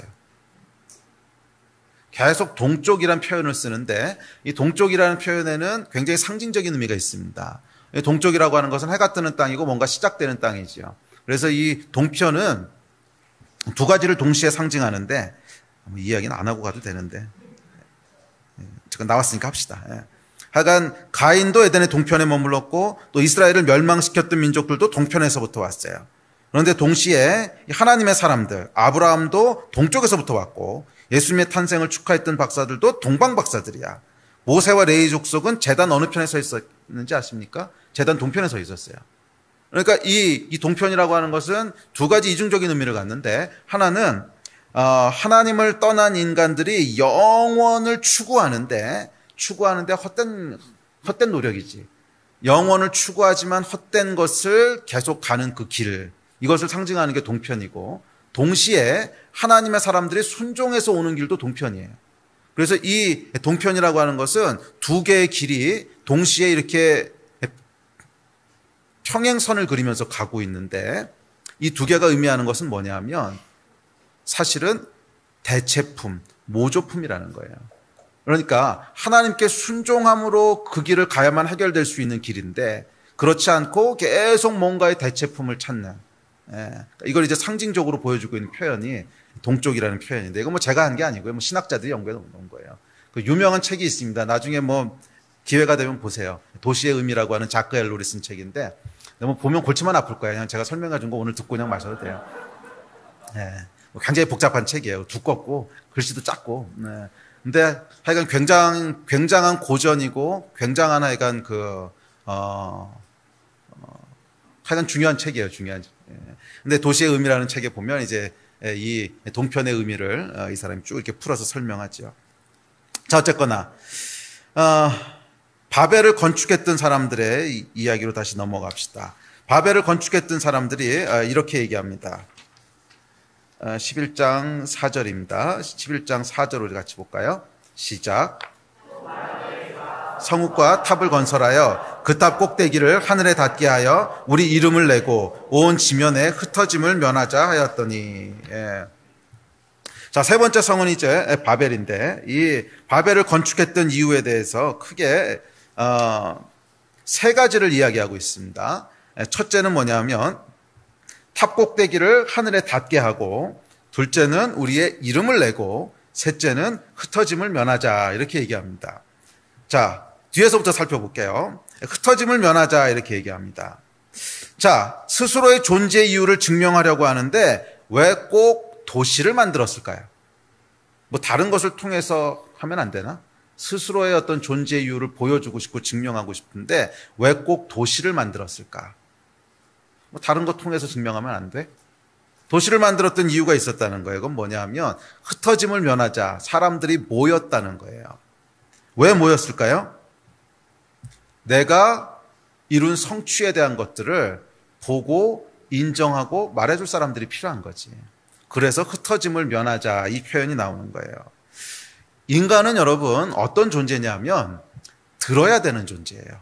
계속 동쪽이라는 표현을 쓰는데, 이 동쪽이라는 표현에는 굉장히 상징적인 의미가 있습니다. 동쪽이라고 하는 것은 해가 뜨는 땅이고 뭔가 시작되는 땅이지요. 그래서 이 동편은 두 가지를 동시에 상징하는데, 이 이야기는 안 하고 가도 되는데, 지금 나왔으니까 합시다. 하여간 가인도 에덴의 동편에 머물렀고, 또 이스라엘을 멸망시켰던 민족들도 동편에서부터 왔어요. 그런데 동시에 하나님의 사람들, 아브라함도 동쪽에서부터 왔고, 예수님의 탄생을 축하했던 박사들도 동방 박사들이야. 모세와 레위 족속은 제단 어느 편에 서 있었는지 아십니까? 제단 동편에 서 있었어요. 그러니까 이, 이 동편이라고 하는 것은 두 가지 이중적인 의미를 갖는데, 하나는 어, 하나님을 떠난 인간들이 영원을 추구하는데, 추구하는데 헛된, 헛된 노력이지. 영원을 추구하지만 헛된 것을 계속 가는 그 길, 이것을 상징하는 게 동편이고, 동시에 하나님의 사람들이 순종해서 오는 길도 동편이에요. 그래서 이 동편이라고 하는 것은 두 개의 길이 동시에 이렇게 평행선을 그리면서 가고 있는데, 이 두 개가 의미하는 것은 뭐냐면 사실은 대체품, 모조품이라는 거예요. 그러니까 하나님께 순종함으로 그 길을 가야만 해결될 수 있는 길인데, 그렇지 않고 계속 뭔가의 대체품을 찾는, 예, 이걸 이제 상징적으로 보여주고 있는 표현이 동쪽이라는 표현인데, 이건 뭐 제가 한 게 아니고요. 뭐 신학자들이 연구해 놓은 거예요. 그 유명한 책이 있습니다. 나중에 뭐 기회가 되면 보세요. 도시의 의미라고 하는 자크 엘로리 쓴 책인데, 뭐 보면 골치만 아플 거예요. 그냥 제가 설명해 준 거 오늘 듣고 그냥 마셔도 돼요. 예, 굉장히 복잡한 책이에요. 두껍고 글씨도 작고. 네. 근데 하여간 굉장한 굉장한 고전이고 굉장한 하여간 그 어, 어 하여간 중요한 책이에요. 중요한. 예. 근데 도시의 의미라는 책에 보면 이제 이 동편의 의미를 이 사람이 쭉 이렇게 풀어서 설명하죠. 자, 어쨌거나 어, 바벨을 건축했던 사람들의 이야기로 다시 넘어갑시다. 바벨을 건축했던 사람들이 이렇게 얘기합니다. 십일 장 사 절입니다. 십일 장 사 절을 같이 볼까요? 시작. 성읍과 탑을 건설하여 그 탑 꼭대기를 하늘에 닿게 하여 우리 이름을 내고 온 지면에 흩어짐을 면하자 하였더니. 예. 자, 세 번째 성은 이제 바벨인데, 이 바벨을 건축했던 이유에 대해서 크게 어, 세 가지를 이야기하고 있습니다. 첫째는 뭐냐면 탑 꼭대기를 하늘에 닿게 하고, 둘째는 우리의 이름을 내고, 셋째는 흩어짐을 면하자, 이렇게 얘기합니다. 자, 뒤에서부터 살펴볼게요. 흩어짐을 면하자 이렇게 얘기합니다. 자, 스스로의 존재 이유를 증명하려고 하는데 왜 꼭 도시를 만들었을까요? 뭐 다른 것을 통해서 하면 안 되나? 스스로의 어떤 존재 이유를 보여주고 싶고 증명하고 싶은데 왜 꼭 도시를 만들었을까? 뭐 다른 것 통해서 증명하면 안 돼? 도시를 만들었던 이유가 있었다는 거예요. 그건 뭐냐 하면 흩어짐을 면하자, 사람들이 모였다는 거예요. 왜 모였을까요? 내가 이룬 성취에 대한 것들을 보고 인정하고 말해줄 사람들이 필요한 거지. 그래서 흩어짐을 면하자, 이 표현이 나오는 거예요. 인간은 여러분 어떤 존재냐면 들어야 되는 존재예요.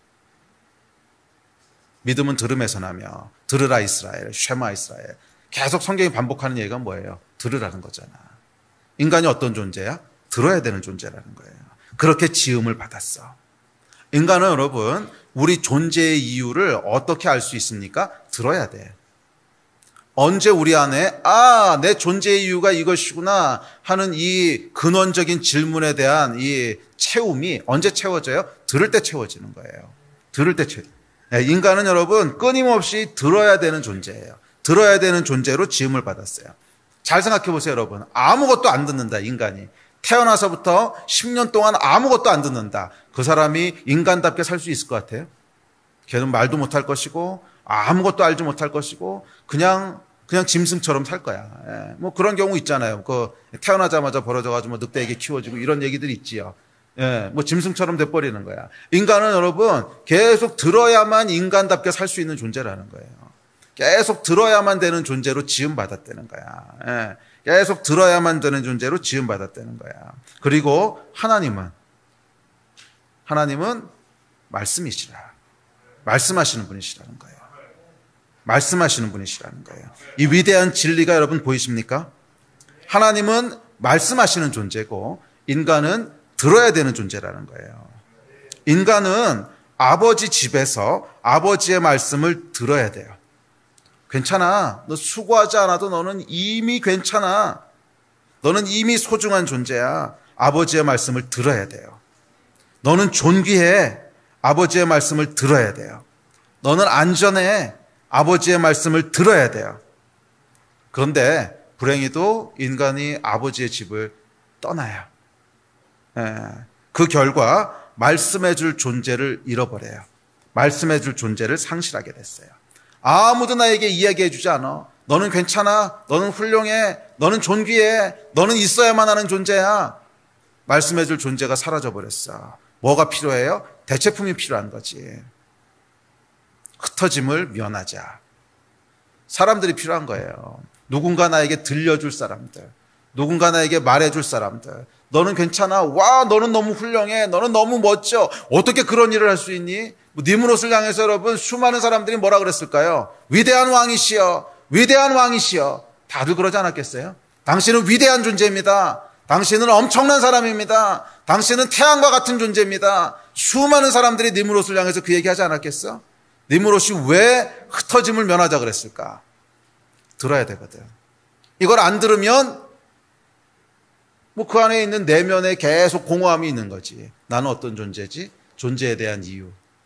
믿음은 들음에서 나며 들으라 이스라엘, 쉐마 이스라엘. 계속 성경이 반복하는 얘기가 뭐예요? 들으라는 거잖아. 인간이 어떤 존재야? 들어야 되는 존재라는 거예요. 그렇게 지음을 받았어. 인간은 여러분 우리 존재의 이유를 어떻게 알 수 있습니까? 들어야 돼. 언제 우리 안에 아, 내 존재의 이유가 이것이구나 하는 이 근원적인 질문에 대한 이 채움이 언제 채워져요? 들을 때 채워지는 거예요. 들을 때 채워. 인간은 여러분 끊임없이 들어야 되는 존재예요. 들어야 되는 존재로 지음을 받았어요. 잘 생각해 보세요, 여러분. 아무것도 안 듣는다, 인간이. 태어나서부터 십 년 동안 아무것도 안 듣는다. 그 사람이 인간답게 살 수 있을 것 같아요? 걔는 말도 못할 것이고 아무것도 알지 못할 것이고 그냥 그냥 짐승처럼 살 거야. 예, 뭐 그런 경우 있잖아요. 그 태어나자마자 벌어져가지고 뭐 늑대에게 키워지고 이런 얘기들이 있지요. 예, 뭐 짐승처럼 돼버리는 거야. 인간은 여러분 계속 들어야만 인간답게 살 수 있는 존재라는 거예요. 계속 들어야만 되는 존재로 지음받았다는 거야. 예, 계속 들어야만 되는 존재로 지음받았다는 거야. 그리고 하나님은 하나님은 말씀이시라. 말씀하시는 분이시라는 거예요. 말씀하시는 분이시라는 거예요. 이 위대한 진리가 여러분 보이십니까? 하나님은 말씀하시는 존재고 인간은 들어야 되는 존재라는 거예요. 인간은 아버지 집에서 아버지의 말씀을 들어야 돼요. 괜찮아. 너 수고하지 않아도 너는 이미 괜찮아. 너는 이미 소중한 존재야. 아버지의 말씀을 들어야 돼요. 너는 존귀해. 아버지의 말씀을 들어야 돼요. 너는 안전해. 아버지의 말씀을 들어야 돼요. 그런데 불행히도 인간이 아버지의 집을 떠나요. 그 결과 말씀해 줄 존재를 잃어버려요. 말씀해 줄 존재를 상실하게 됐어요. 아무도 나에게 이야기해 주지 않아. 너는 괜찮아. 너는 훌륭해. 너는 존귀해. 너는 있어야만 하는 존재야. 말씀해 줄 존재가 사라져 버렸어. 뭐가 필요해요? 대체품이 필요한 거지. 흩어짐을 면하자. 사람들이 필요한 거예요. 누군가 나에게 들려줄 사람들, 누군가 나에게 말해줄 사람들, 너는 괜찮아. 와, 너는 너무 훌륭해. 너는 너무 멋져. 어떻게 그런 일을 할 수 있니? 뭐 니므롯을 향해서 여러분 수많은 사람들이 뭐라 그랬을까요? 위대한 왕이시여, 위대한 왕이시여. 다들 그러지 않았겠어요? 당신은 위대한 존재입니다. 당신은 엄청난 사람입니다. 당신은 태양과 같은 존재입니다. 수많은 사람들이 니므롯을 향해서 그 얘기하지 않았겠어? 니므롯이 왜 흩어짐을 면하자 그랬을까? 들어야 되거든. 이걸 안 들으면 뭐 그 안에 있는 내면에 계속 공허함이 있는 거지. 나는 어떤 존재지? 존재에 대한 이유.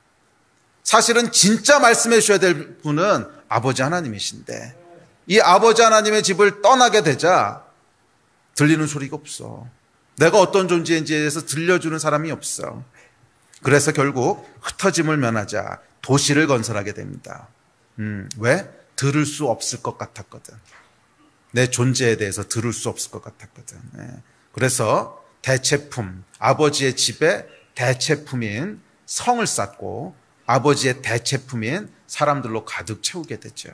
사실은 진짜 말씀해 주셔야 될 분은 아버지 하나님이신데 이 아버지 하나님의 집을 떠나게 되자 들리는 소리가 없어. 내가 어떤 존재인지에 대해서 들려주는 사람이 없어. 그래서 결국 흩어짐을 면하자 도시를 건설하게 됩니다. 음, 왜? 들을 수 없을 것 같았거든. 내 존재에 대해서 들을 수 없을 것 같았거든. 네. 그래서 대체품, 아버지의 집에 대체품인 성을 쌓고 아버지의 대체품인 사람들로 가득 채우게 됐죠.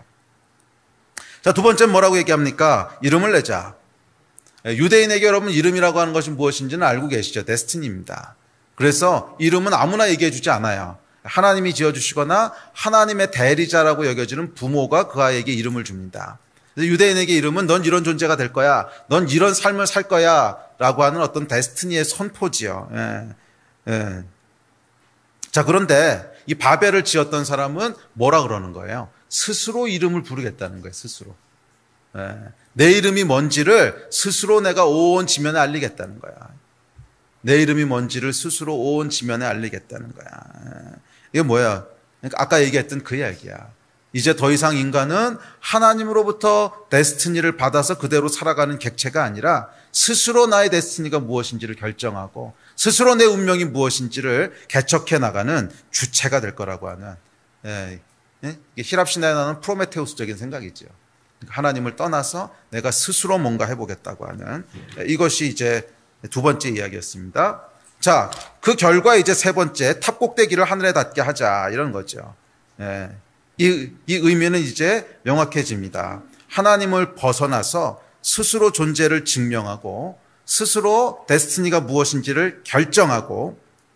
자, 두 번째는 뭐라고 얘기합니까? 이름을 내자. 유대인에게 여러분 이름이라고 하는 것이 무엇인지는 알고 계시죠? 데스티니입니다. 그래서 이름은 아무나 얘기해 주지 않아요. 하나님이 지어주시거나 하나님의 대리자라고 여겨지는 부모가 그 아이에게 이름을 줍니다. 유대인에게 이름은 넌 이런 존재가 될 거야. 넌 이런 삶을 살 거야. 라고 하는 어떤 데스티니의 선포지요. 예. 예. 자, 그런데 이 바벨을 지었던 사람은 뭐라 그러는 거예요? 스스로 이름을 부르겠다는 거예요. 스스로. 예. 내 이름이 뭔지를 스스로 내가 온 지면에 알리겠다는 거야. 내 이름이 뭔지를 스스로 온 지면에 알리겠다는 거야. 예. 이게 뭐야? 그러니까 아까 얘기했던 그 이야기야. 이제 더 이상 인간은 하나님으로부터 데스티니를 받아서 그대로 살아가는 객체가 아니라 스스로 나의 데스티니가 무엇인지를 결정하고 스스로 내 운명이 무엇인지를 개척해 나가는 주체가 될 거라고 하는, 예, 예? 이게 히랍 신화에 나오는 프로메테우스적인 생각이죠. 하나님을 떠나서 내가 스스로 뭔가 해보겠다고 하는, 예, 이것이 이제 두 번째 이야기였습니다. 자, 그 결과 이제 세 번째, 탑 꼭대기를 하늘에 닿게 하자, 이런 거죠. 예. 이, 이 의미는 이제 명확해집니다. 하나님을 벗어나서 스스로 존재를 증명하고 스스로 데스티니가 무엇인지를 결정하고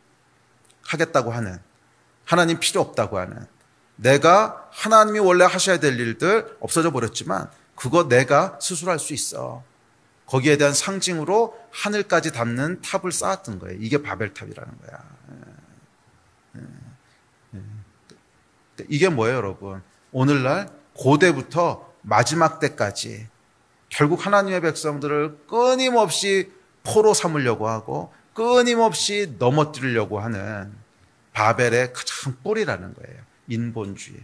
하겠다고 하는, 하나님 필요 없다고 하는, 내가 하나님이 원래 하셔야 될 일들 없어져 버렸지만 그거 내가 스스로 할 수 있어. 거기에 대한 상징으로 하늘까지 닿는 탑을 쌓았던 거예요. 이게 바벨탑이라는 거야. 이게 뭐예요, 여러분? 오늘날 고대부터 마지막 때까지 결국 하나님의 백성들을 끊임없이 포로 삼으려고 하고 끊임없이 넘어뜨리려고 하는 바벨의 가장 뿌리라는 거예요. 인본주의.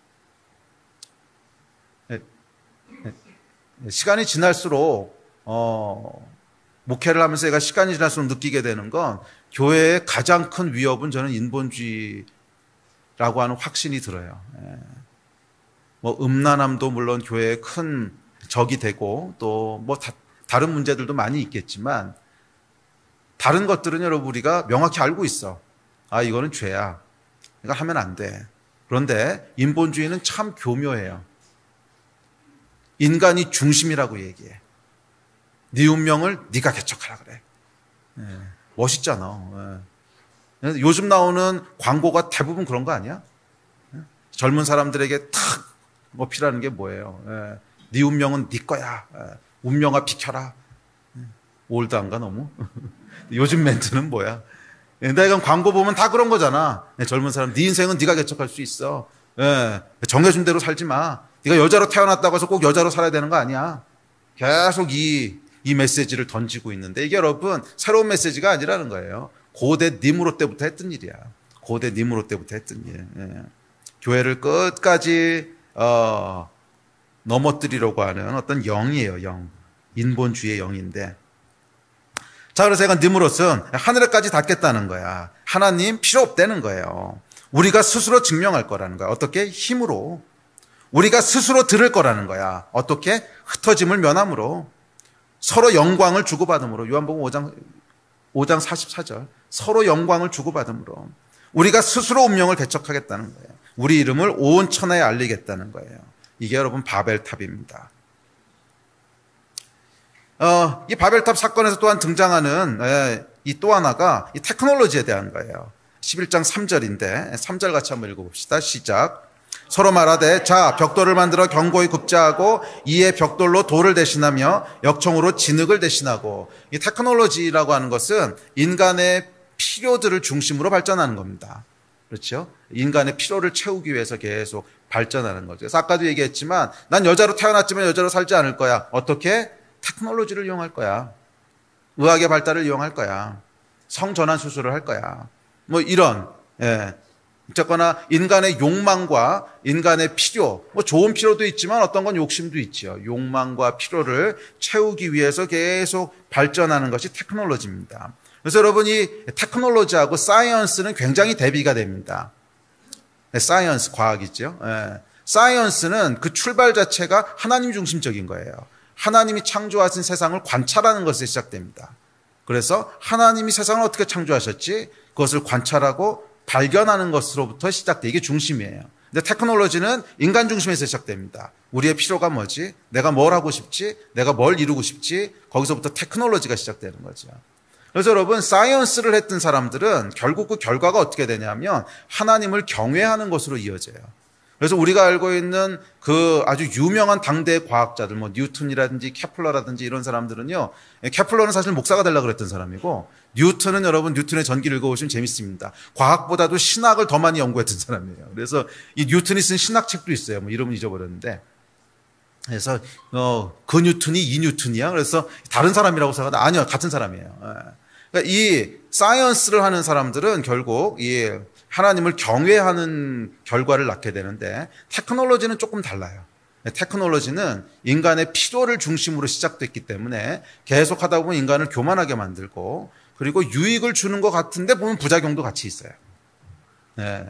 시간이 지날수록 어, 목회를 하면서 제가 시간이 지날수록 느끼게 되는 건 교회의 가장 큰 위협은 저는 인본주의 라고 하는 확신이 들어요. 예. 뭐 음란함도 물론 교회의 큰 적이 되고 또 뭐 다른 문제들도 많이 있겠지만 다른 것들은 여러분 우리가 명확히 알고 있어. 아, 이거는 죄야. 이거 하면 안 돼. 그런데 인본주의는 참 교묘해요. 인간이 중심이라고 얘기해. 네 운명을 네가 개척하라 그래. 예. 멋있잖아. 예. 요즘 나오는 광고가 대부분 그런 거 아니야? 젊은 사람들에게 탁 어필하는 게 뭐예요? 예. 네 운명은 네 거야. 예. 운명아 비켜라. 올드한가 너무? 요즘 멘트는 뭐야? 내가 광고 보면 다 그런 거잖아. 젊은 사람, 네 인생은 네가 개척할 수 있어. 예. 정해준 대로 살지 마. 네가 여자로 태어났다고 해서 꼭 여자로 살아야 되는 거 아니야. 계속 이, 이 메시지를 던지고 있는데 이게 여러분 새로운 메시지가 아니라는 거예요. 고대 니므롯 때부터 했던 일이야. 고대 니므롯 때부터 했던 일. 예. 교회를 끝까지 어, 넘어뜨리려고 하는 어떤 영이에요. 영. 인본주의의 영인데. 자, 그래서 제가 니므롯은 하늘에까지 닿겠다는 거야. 하나님 필요 없다는 거예요. 우리가 스스로 증명할 거라는 거야. 어떻게? 힘으로. 우리가 스스로 들을 거라는 거야. 어떻게? 흩어짐을 면함으로. 서로 영광을 주고받음으로. 요한복음 오 장 오 장 사십사 절. 서로 영광을 주고받음으로 우리가 스스로 운명을 개척하겠다는 거예요. 우리 이름을 온 천하에 알리겠다는 거예요. 이게 여러분 바벨탑입니다. 어, 이 바벨탑 사건에서 또한 등장하는 예, 이 또 하나가 이 테크놀로지에 대한 거예요. 십일 장 삼 절인데 삼 절 같이 한번 읽어봅시다. 시작. 서로 말하되 자 벽돌을 만들어 견고히 굽자하고 이에 벽돌로 돌을 대신하며 역청으로 진흙을 대신하고, 이 테크놀로지라고 하는 것은 인간의 필요들을 중심으로 발전하는 겁니다. 그렇죠? 인간의 필요를 채우기 위해서 계속 발전하는 거죠. 그래서 아까도 얘기했지만 난 여자로 태어났지만 여자로 살지 않을 거야. 어떻게? 테크놀로지를 이용할 거야. 의학의 발달을 이용할 거야. 성전환 수술을 할 거야. 뭐 이런, 예. 어쨌거나 인간의 욕망과 인간의 필요, 뭐 좋은 필요도 있지만 어떤 건 욕심도 있죠. 욕망과 필요를 채우기 위해서 계속 발전하는 것이 테크놀로지입니다. 그래서 여러분, 이 테크놀로지하고 사이언스는 굉장히 대비가 됩니다. 네, 사이언스, 과학이죠. 네. 사이언스는 그 출발 자체가 하나님 중심적인 거예요. 하나님이 창조하신 세상을 관찰하는 것에 시작됩니다. 그래서 하나님이 세상을 어떻게 창조하셨지? 그것을 관찰하고 발견하는 것으로부터 시작돼. 이게 중심이에요. 근데 테크놀로지는 인간 중심에서 시작됩니다. 우리의 필요가 뭐지? 내가 뭘 하고 싶지? 내가 뭘 이루고 싶지? 거기서부터 테크놀로지가 시작되는 거죠. 그래서 여러분, 사이언스를 했던 사람들은 결국 그 결과가 어떻게 되냐면 하나님을 경외하는 것으로 이어져요. 그래서 우리가 알고 있는 그 아주 유명한 당대의 과학자들, 뭐 뉴턴이라든지 케플러라든지 이런 사람들은요, 케플러는 사실 목사가 되려고 그랬던 사람이고, 뉴턴은 여러분 뉴턴의 전기를 읽어보시면 재밌습니다. 과학보다도 신학을 더 많이 연구했던 사람이에요. 그래서 이 뉴턴이 쓴 신학책도 있어요. 뭐 이름은 잊어버렸는데. 그래서 어, 그 뉴턴이 이 뉴턴이야. 그래서 다른 사람이라고 생각하다. 아니요, 같은 사람이에요. 그러니까 이 사이언스를 하는 사람들은 결국 이 하나님을 경외하는 결과를 낳게 되는데, 테크놀로지는 조금 달라요. 테크놀로지는 인간의 필요를 중심으로 시작됐기 때문에 계속 하다 보면 인간을 교만하게 만들고, 그리고 유익을 주는 것 같은데 보면 부작용도 같이 있어요. 네.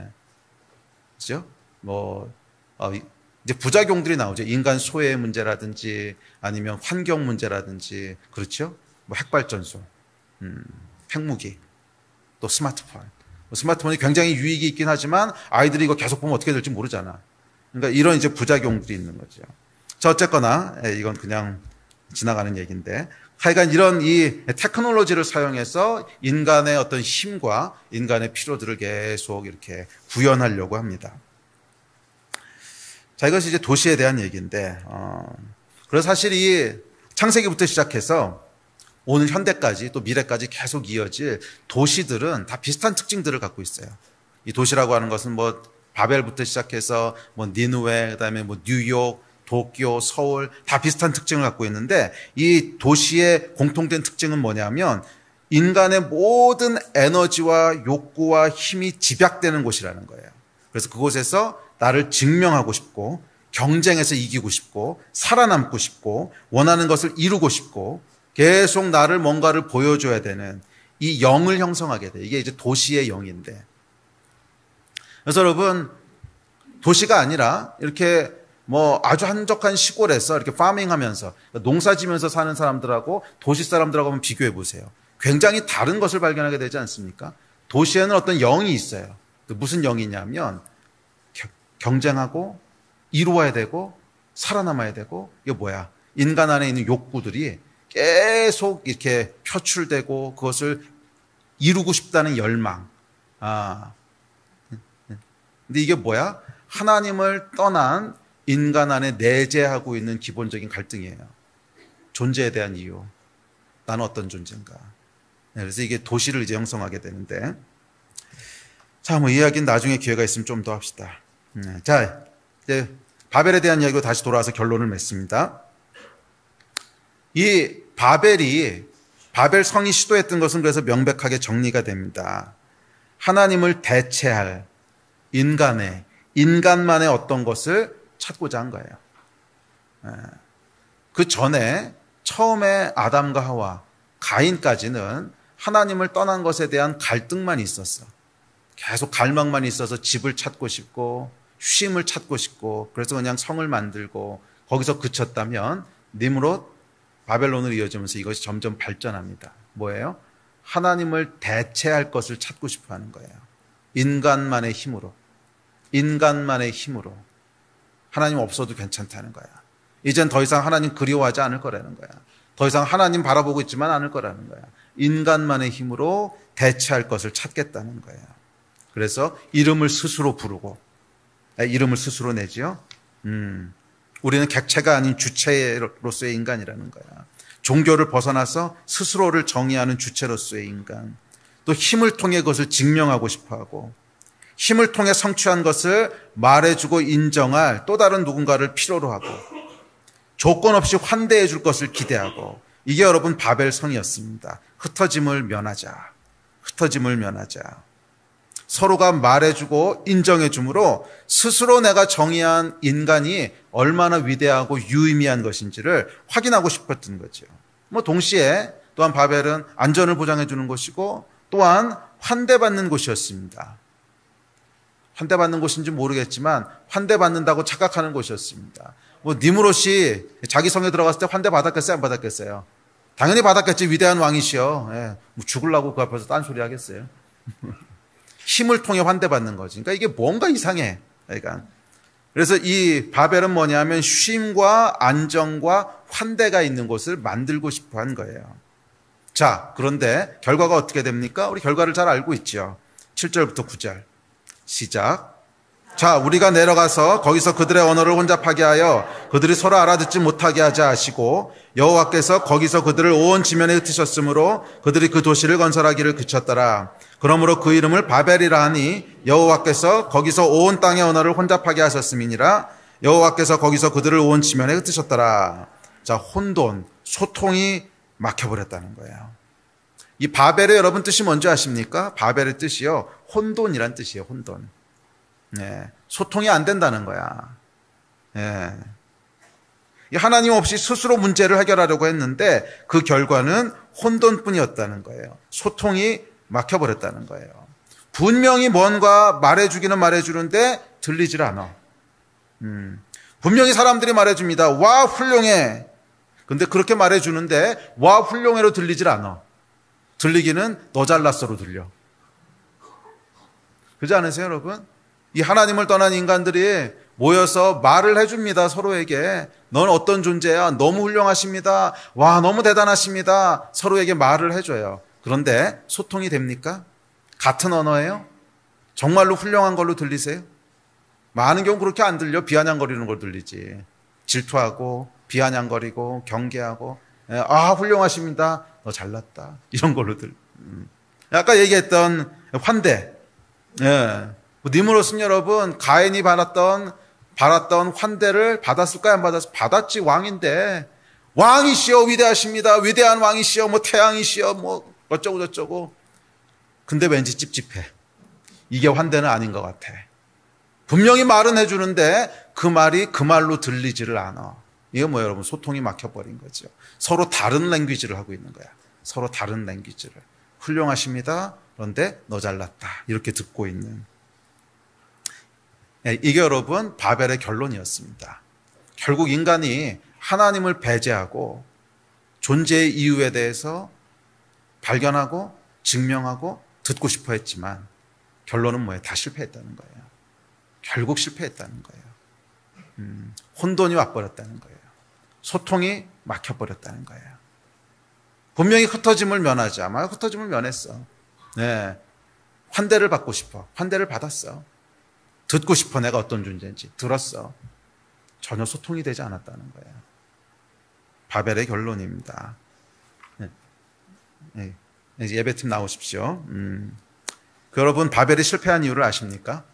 그죠? 뭐, 어, 이제 부작용들이 나오죠. 인간 소외의 문제라든지 아니면 환경 문제라든지, 그렇죠? 뭐 핵발전소, 음, 핵무기, 또 스마트폰. 스마트폰이 굉장히 유익이 있긴 하지만 아이들이 이거 계속 보면 어떻게 될지 모르잖아. 그러니까 이런 이제 부작용들이 있는 거죠. 자, 어쨌거나 이건 그냥 지나가는 얘기인데, 하여간 이런 이 테크놀로지를 사용해서 인간의 어떤 힘과 인간의 필요들을 계속 이렇게 구현하려고 합니다. 자, 이것이 이제 도시에 대한 얘기인데, 어, 그래서 사실 이 창세기부터 시작해서 오늘 현대까지 또 미래까지 계속 이어질 도시들은 다 비슷한 특징들을 갖고 있어요. 이 도시라고 하는 것은 뭐 바벨부터 시작해서 뭐 니느웨, 그다음에 뭐 뉴욕, 도쿄, 서울 다 비슷한 특징을 갖고 있는데, 이 도시의 공통된 특징은 뭐냐면 인간의 모든 에너지와 욕구와 힘이 집약되는 곳이라는 거예요. 그래서 그곳에서 나를 증명하고 싶고, 경쟁에서 이기고 싶고, 살아남고 싶고, 원하는 것을 이루고 싶고, 계속 나를 뭔가를 보여줘야 되는 이 영을 형성하게 돼. 이게 이제 도시의 영인데. 그래서 여러분, 도시가 아니라 이렇게 뭐 아주 한적한 시골에서 이렇게 파밍 하면서 농사 지면서 사는 사람들하고 도시 사람들하고 한번 비교해 보세요. 굉장히 다른 것을 발견하게 되지 않습니까? 도시에는 어떤 영이 있어요. 무슨 영이냐면 경쟁하고 이루어야 되고 살아남아야 되고, 이게 뭐야? 인간 안에 있는 욕구들이 계속 이렇게 표출되고 그것을 이루고 싶다는 열망. 아. 근데 이게 뭐야? 하나님을 떠난 인간 안에 내재하고 있는 기본적인 갈등이에요. 존재에 대한 이유. 나는 어떤 존재인가. 그래서 이게 도시를 이제 형성하게 되는데. 자, 뭐 이야기는 나중에 기회가 있으면 좀 더 합시다. 자, 이제 바벨에 대한 이야기로 다시 돌아와서 결론을 맺습니다. 이 바벨이, 바벨 성이 시도했던 것은 그래서 명백하게 정리가 됩니다. 하나님을 대체할 인간의, 인간만의 어떤 것을 찾고자 한 거예요. 그 전에 처음에 아담과 하와, 가인까지는 하나님을 떠난 것에 대한 갈등만 있었어. 계속 갈망만 있어서 집을 찾고 싶고 쉼을 찾고 싶고, 그래서 그냥 성을 만들고 거기서 그쳤다면 니므롯, 바벨론으로 이어지면서 이것이 점점 발전합니다. 뭐예요? 하나님을 대체할 것을 찾고 싶어 하는 거예요. 인간만의 힘으로. 인간만의 힘으로. 하나님 없어도 괜찮다는 거야. 이젠 더 이상 하나님 그리워하지 않을 거라는 거야. 더 더 이상 하나님 바라보고 있지만 않을 거라는 거야. 인간만의 힘으로 대체할 것을 찾겠다는 거예요. 그래서 이름을 스스로 부르고, 이름을 스스로 내지요. 음, 우리는 객체가 아닌 주체로서의 인간이라는 거야. 종교를 벗어나서 스스로를 정의하는 주체로서의 인간. 또 힘을 통해 그것을 증명하고 싶어하고, 힘을 통해 성취한 것을 말해주고 인정할 또 다른 누군가를 필요로 하고, 조건 없이 환대해 줄 것을 기대하고, 이게 여러분 바벨성이었습니다. 흩어짐을 면하자. 흩어짐을 면하자. 서로가 말해주고 인정해줌으로 스스로 내가 정의한 인간이 얼마나 위대하고 유의미한 것인지를 확인하고 싶었던 거죠. 뭐 동시에 또한 바벨은 안전을 보장해 주는 곳이고 또한 환대받는 곳이었습니다. 환대받는 곳인지 모르겠지만 환대받는다고 착각하는 곳이었습니다. 뭐 니무롯이 자기 성에 들어갔을 때 환대받았겠어요? 안 받았겠어요? 당연히 받았겠지. 위대한 왕이시여. 예, 뭐 죽으려고 그 앞에서 딴소리 하겠어요? 힘을 통해 환대받는 거지. 그러니까 이게 뭔가 이상해. 그러니까 그래서 이 바벨은 뭐냐면 쉼과 안정과 환대가 있는 곳을 만들고 싶어 한 거예요. 자, 그런데 결과가 어떻게 됩니까? 우리 결과를 잘 알고 있죠. 칠 절부터 구 절 시작. 자, 우리가 내려가서 거기서 그들의 언어를 혼잡하게 하여 그들이 서로 알아듣지 못하게 하자 하시고 여호와께서 거기서 그들을 온 지면에 흩으셨으므로 그들이 그 도시를 건설하기를 그쳤더라. 그러므로 그 이름을 바벨이라 하니 여호와께서 거기서 온 땅의 언어를 혼잡하게 하셨음이니라. 여호와께서 거기서 그들을 온 지면에 흩으셨더라. 자, 혼돈, 소통이 막혀버렸다는 거예요. 이 바벨의 여러분 뜻이 뭔지 아십니까? 바벨의 뜻이요, 혼돈이란 뜻이에요. 혼돈. 네, 소통이 안 된다는 거야. 네. 하나님 없이 스스로 문제를 해결하려고 했는데 그 결과는 혼돈뿐이었다는 거예요. 소통이 막혀버렸다는 거예요. 분명히 뭔가 말해주기는 말해주는데 들리질 않아. 음. 분명히 사람들이 말해줍니다. 와, 훌륭해. 근데 그렇게 말해주는데 와, 훌륭해로 들리질 않아. 들리기는 너 잘났어로 들려. 그렇지 않으세요, 여러분? 이 하나님을 떠난 인간들이 모여서 말을 해줍니다. 서로에게. 넌 어떤 존재야? 너무 훌륭하십니다. 와, 너무 대단하십니다. 서로에게 말을 해줘요. 그런데 소통이 됩니까? 같은 언어예요? 정말로 훌륭한 걸로 들리세요? 많은 경우 그렇게 안 들려. 비아냥거리는 걸 들리지. 질투하고 비아냥거리고 경계하고, 아, 훌륭하십니다. 너 잘났다. 이런 걸로 들. 아까 얘기했던 환대. 예. 니무롯은 여러분 가인이 받았던 받았던 환대를 받았을까요? 안 받았을까요? 받았지. 왕인데 왕이시여 위대하십니다. 위대한 왕이시여 뭐 태양이시여 뭐 어쩌고 저쩌고. 근데 왠지 찝찝해. 이게 환대는 아닌 것 같아. 분명히 말은 해주는데 그 말이 그 말로 들리지를 않아. 이게 뭐 여러분 소통이 막혀버린 거죠. 서로 다른 랭귀지를 하고 있는 거야. 서로 다른 랭귀지를. 훌륭하십니다. 그런데 너 잘났다. 이렇게 듣고 있는. 이게 여러분 바벨의 결론이었습니다. 결국 인간이 하나님을 배제하고 존재의 이유에 대해서 발견하고 증명하고 듣고 싶어 했지만 결론은 뭐예요? 다 실패했다는 거예요. 결국 실패했다는 거예요. 음, 혼돈이 와버렸다는 거예요. 소통이 막혀버렸다는 거예요. 분명히 흩어짐을 면하자. 아마 흩어짐을 면했어. 네. 환대를 받고 싶어. 환대를 받았어. 듣고 싶어. 내가 어떤 존재인지 들었어. 전혀 소통이 되지 않았다는 거예요. 바벨의 결론입니다. 네. 네. 예배팀 나오십시오. 음. 그 여러분 바벨이 실패한 이유를 아십니까?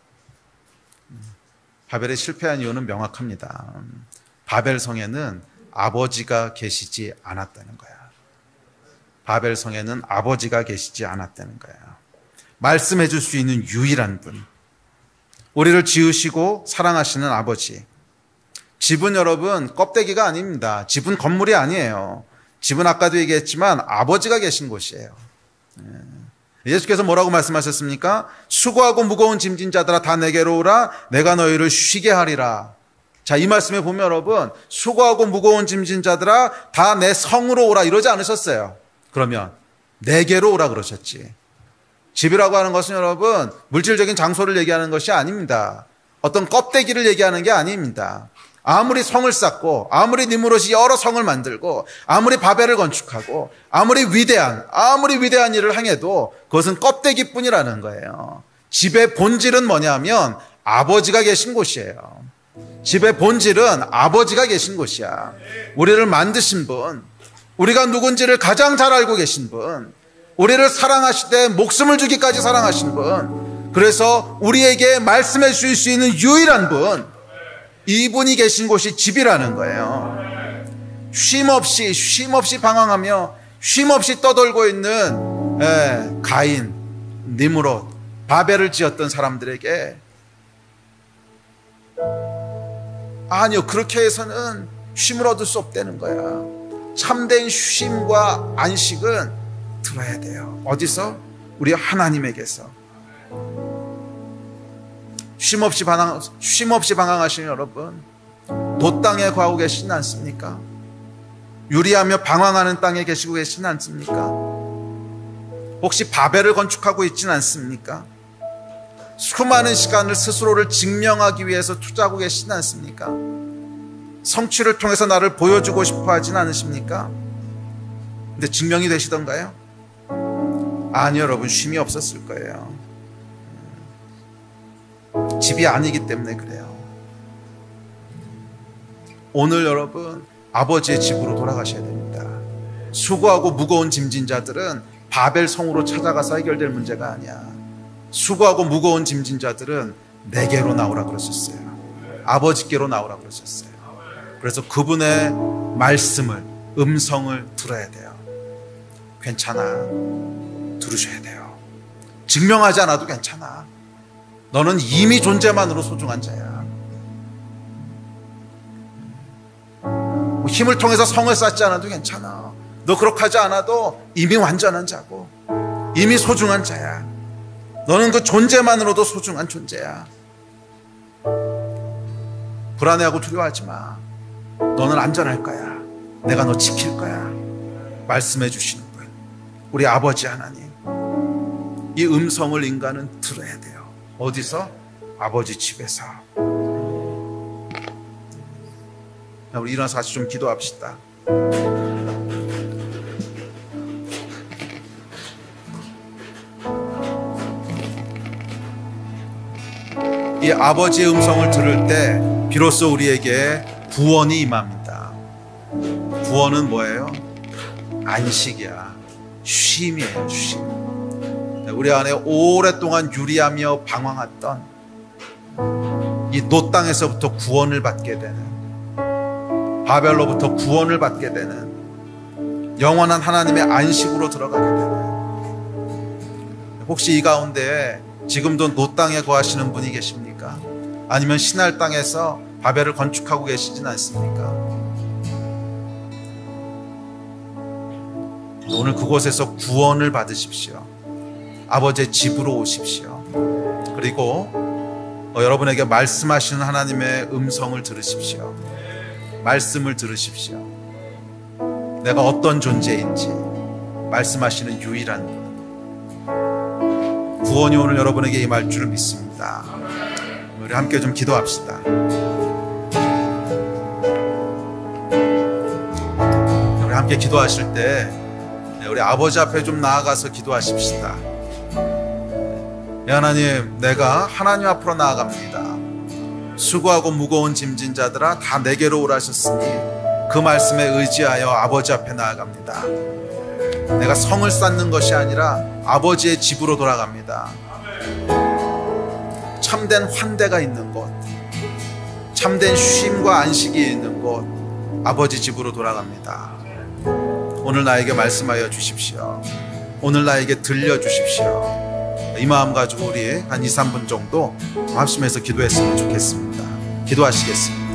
바벨이 실패한 이유는 명확합니다. 바벨 성에는 아버지가 계시지 않았다는 거야. 바벨 성에는 아버지가 계시지 않았다는 거야. 말씀해 줄 수 있는 유일한 분. 우리를 지으시고 사랑하시는 아버지. 집은 여러분 껍데기가 아닙니다. 집은 건물이 아니에요. 집은 아까도 얘기했지만 아버지가 계신 곳이에요. 예수께서 뭐라고 말씀하셨습니까? 수고하고 무거운 짐진 자들아 다 내게로 오라. 내가 너희를 쉬게 하리라. 자, 이 말씀에 보면 여러분 수고하고 무거운 짐진 자들아 다 내 성으로 오라 이러지 않으셨어요. 그러면 내게로 오라 그러셨지. 집이라고 하는 것은 여러분 물질적인 장소를 얘기하는 것이 아닙니다. 어떤 껍데기를 얘기하는 게 아닙니다. 아무리 성을 쌓고 아무리 니무롯이 여러 성을 만들고 아무리 바벨을 건축하고 아무리 위대한 아무리 위대한 일을 행해도 그것은 껍데기뿐이라는 거예요. 집의 본질은 뭐냐면 아버지가 계신 곳이에요. 집의 본질은 아버지가 계신 곳이야. 우리를 만드신 분, 우리가 누군지를 가장 잘 알고 계신 분, 우리를 사랑하시되 목숨을 주기까지 사랑하신 분, 그래서 우리에게 말씀해 주실 수 있는 유일한 분, 이분이 계신 곳이 집이라는 거예요. 쉼없이 쉼없이 방황하며 쉼없이 떠돌고 있는 에, 가인, 니므롯, 바벨을 지었던 사람들에게 아니요, 그렇게 해서는 쉼을 얻을 수 없다는 거야. 참된 쉼과 안식은 들어야 돼요. 어디서? 우리 하나님에게서. 쉼없이 방황, 쉼없이 방황하시는 여러분, 돛 땅에 거하고 계시진 않습니까? 유리하며 방황하는 땅에 계시고 계시진 않습니까? 혹시 바벨을 건축하고 있지는 않습니까? 수많은 시간을 스스로를 증명하기 위해서 투자하고 계시진 않습니까? 성취를 통해서 나를 보여주고 싶어 하진 않으십니까? 근데 증명이 되시던가요? 아니, 여러분, 쉼이 없었을 거예요. 집이 아니기 때문에 그래요. 오늘 여러분, 아버지의 집으로 돌아가셔야 됩니다. 수고하고 무거운 짐진 자들은 바벨 성으로 찾아가서 해결될 문제가 아니야. 수고하고 무거운 짐진 자들은 내게로 나오라 그러셨어요. 아버지께로 나오라 그러셨어요. 그래서 그분의 말씀을, 음성을 들어야 돼요. 괜찮아, 들으셔야 돼요. 증명하지 않아도 괜찮아. 너는 이미 존재만으로 소중한 자야. 뭐 힘을 통해서 성을 쌓지 않아도 괜찮아. 너 그렇게 하지 않아도 이미 완전한 자고 이미 소중한 자야. 너는 그 존재만으로도 소중한 존재야. 불안해하고 두려워하지 마. 너는 안전할 거야. 내가 너 지킬 거야. 말씀해 주시는 분, 우리 아버지 하나님, 이 음성을 인간은 들어야 돼요. 어디서? 아버지 집에서. 우리 일어나서 같이 좀 기도합시다. 이 아버지의 음성을 들을 때 비로소 우리에게 구원이 임합니다. 구원은 뭐예요? 안식이야. 쉼이에요. 쉼. 우리 안에 오랫동안 유리하며 방황했던 이 돛 땅에서부터 구원을 받게 되는, 바벨로부터 구원을 받게 되는, 영원한 하나님의 안식으로 들어가게 되는, 혹시 이 가운데 지금도 돛 땅에 거하시는 분이 계십니까? 아니면 신할 땅에서 바벨을 건축하고 계시진 않습니까? 오늘 그곳에서 구원을 받으십시오. 아버지의 집으로 오십시오. 그리고 어, 여러분에게 말씀하시는 하나님의 음성을 들으십시오. 말씀을 들으십시오. 내가 어떤 존재인지 말씀하시는 유일한 분. 구원이 오늘 여러분에게 임할 줄을 믿습니다. 우리 함께 좀 기도합시다. 우리 함께 기도하실 때 우리 아버지 앞에 좀 나아가서 기도하십시다. 하나님, 내가 하나님 앞으로 나아갑니다. 수고하고 무거운 짐진 자들아 다 내게로 오라 하셨으니 그 말씀에 의지하여 아버지 앞에 나아갑니다. 내가 성을 쌓는 것이 아니라 아버지의 집으로 돌아갑니다. 참된 환대가 있는 곳, 참된 쉼과 안식이 있는 곳, 아버지 집으로 돌아갑니다. 오늘 나에게 말씀하여 주십시오. 오늘 나에게 들려주십시오. 이 마음 가지고 우리 한 이, 삼 분 정도 합심해서 기도했으면 좋겠습니다. 기도하시겠습니다.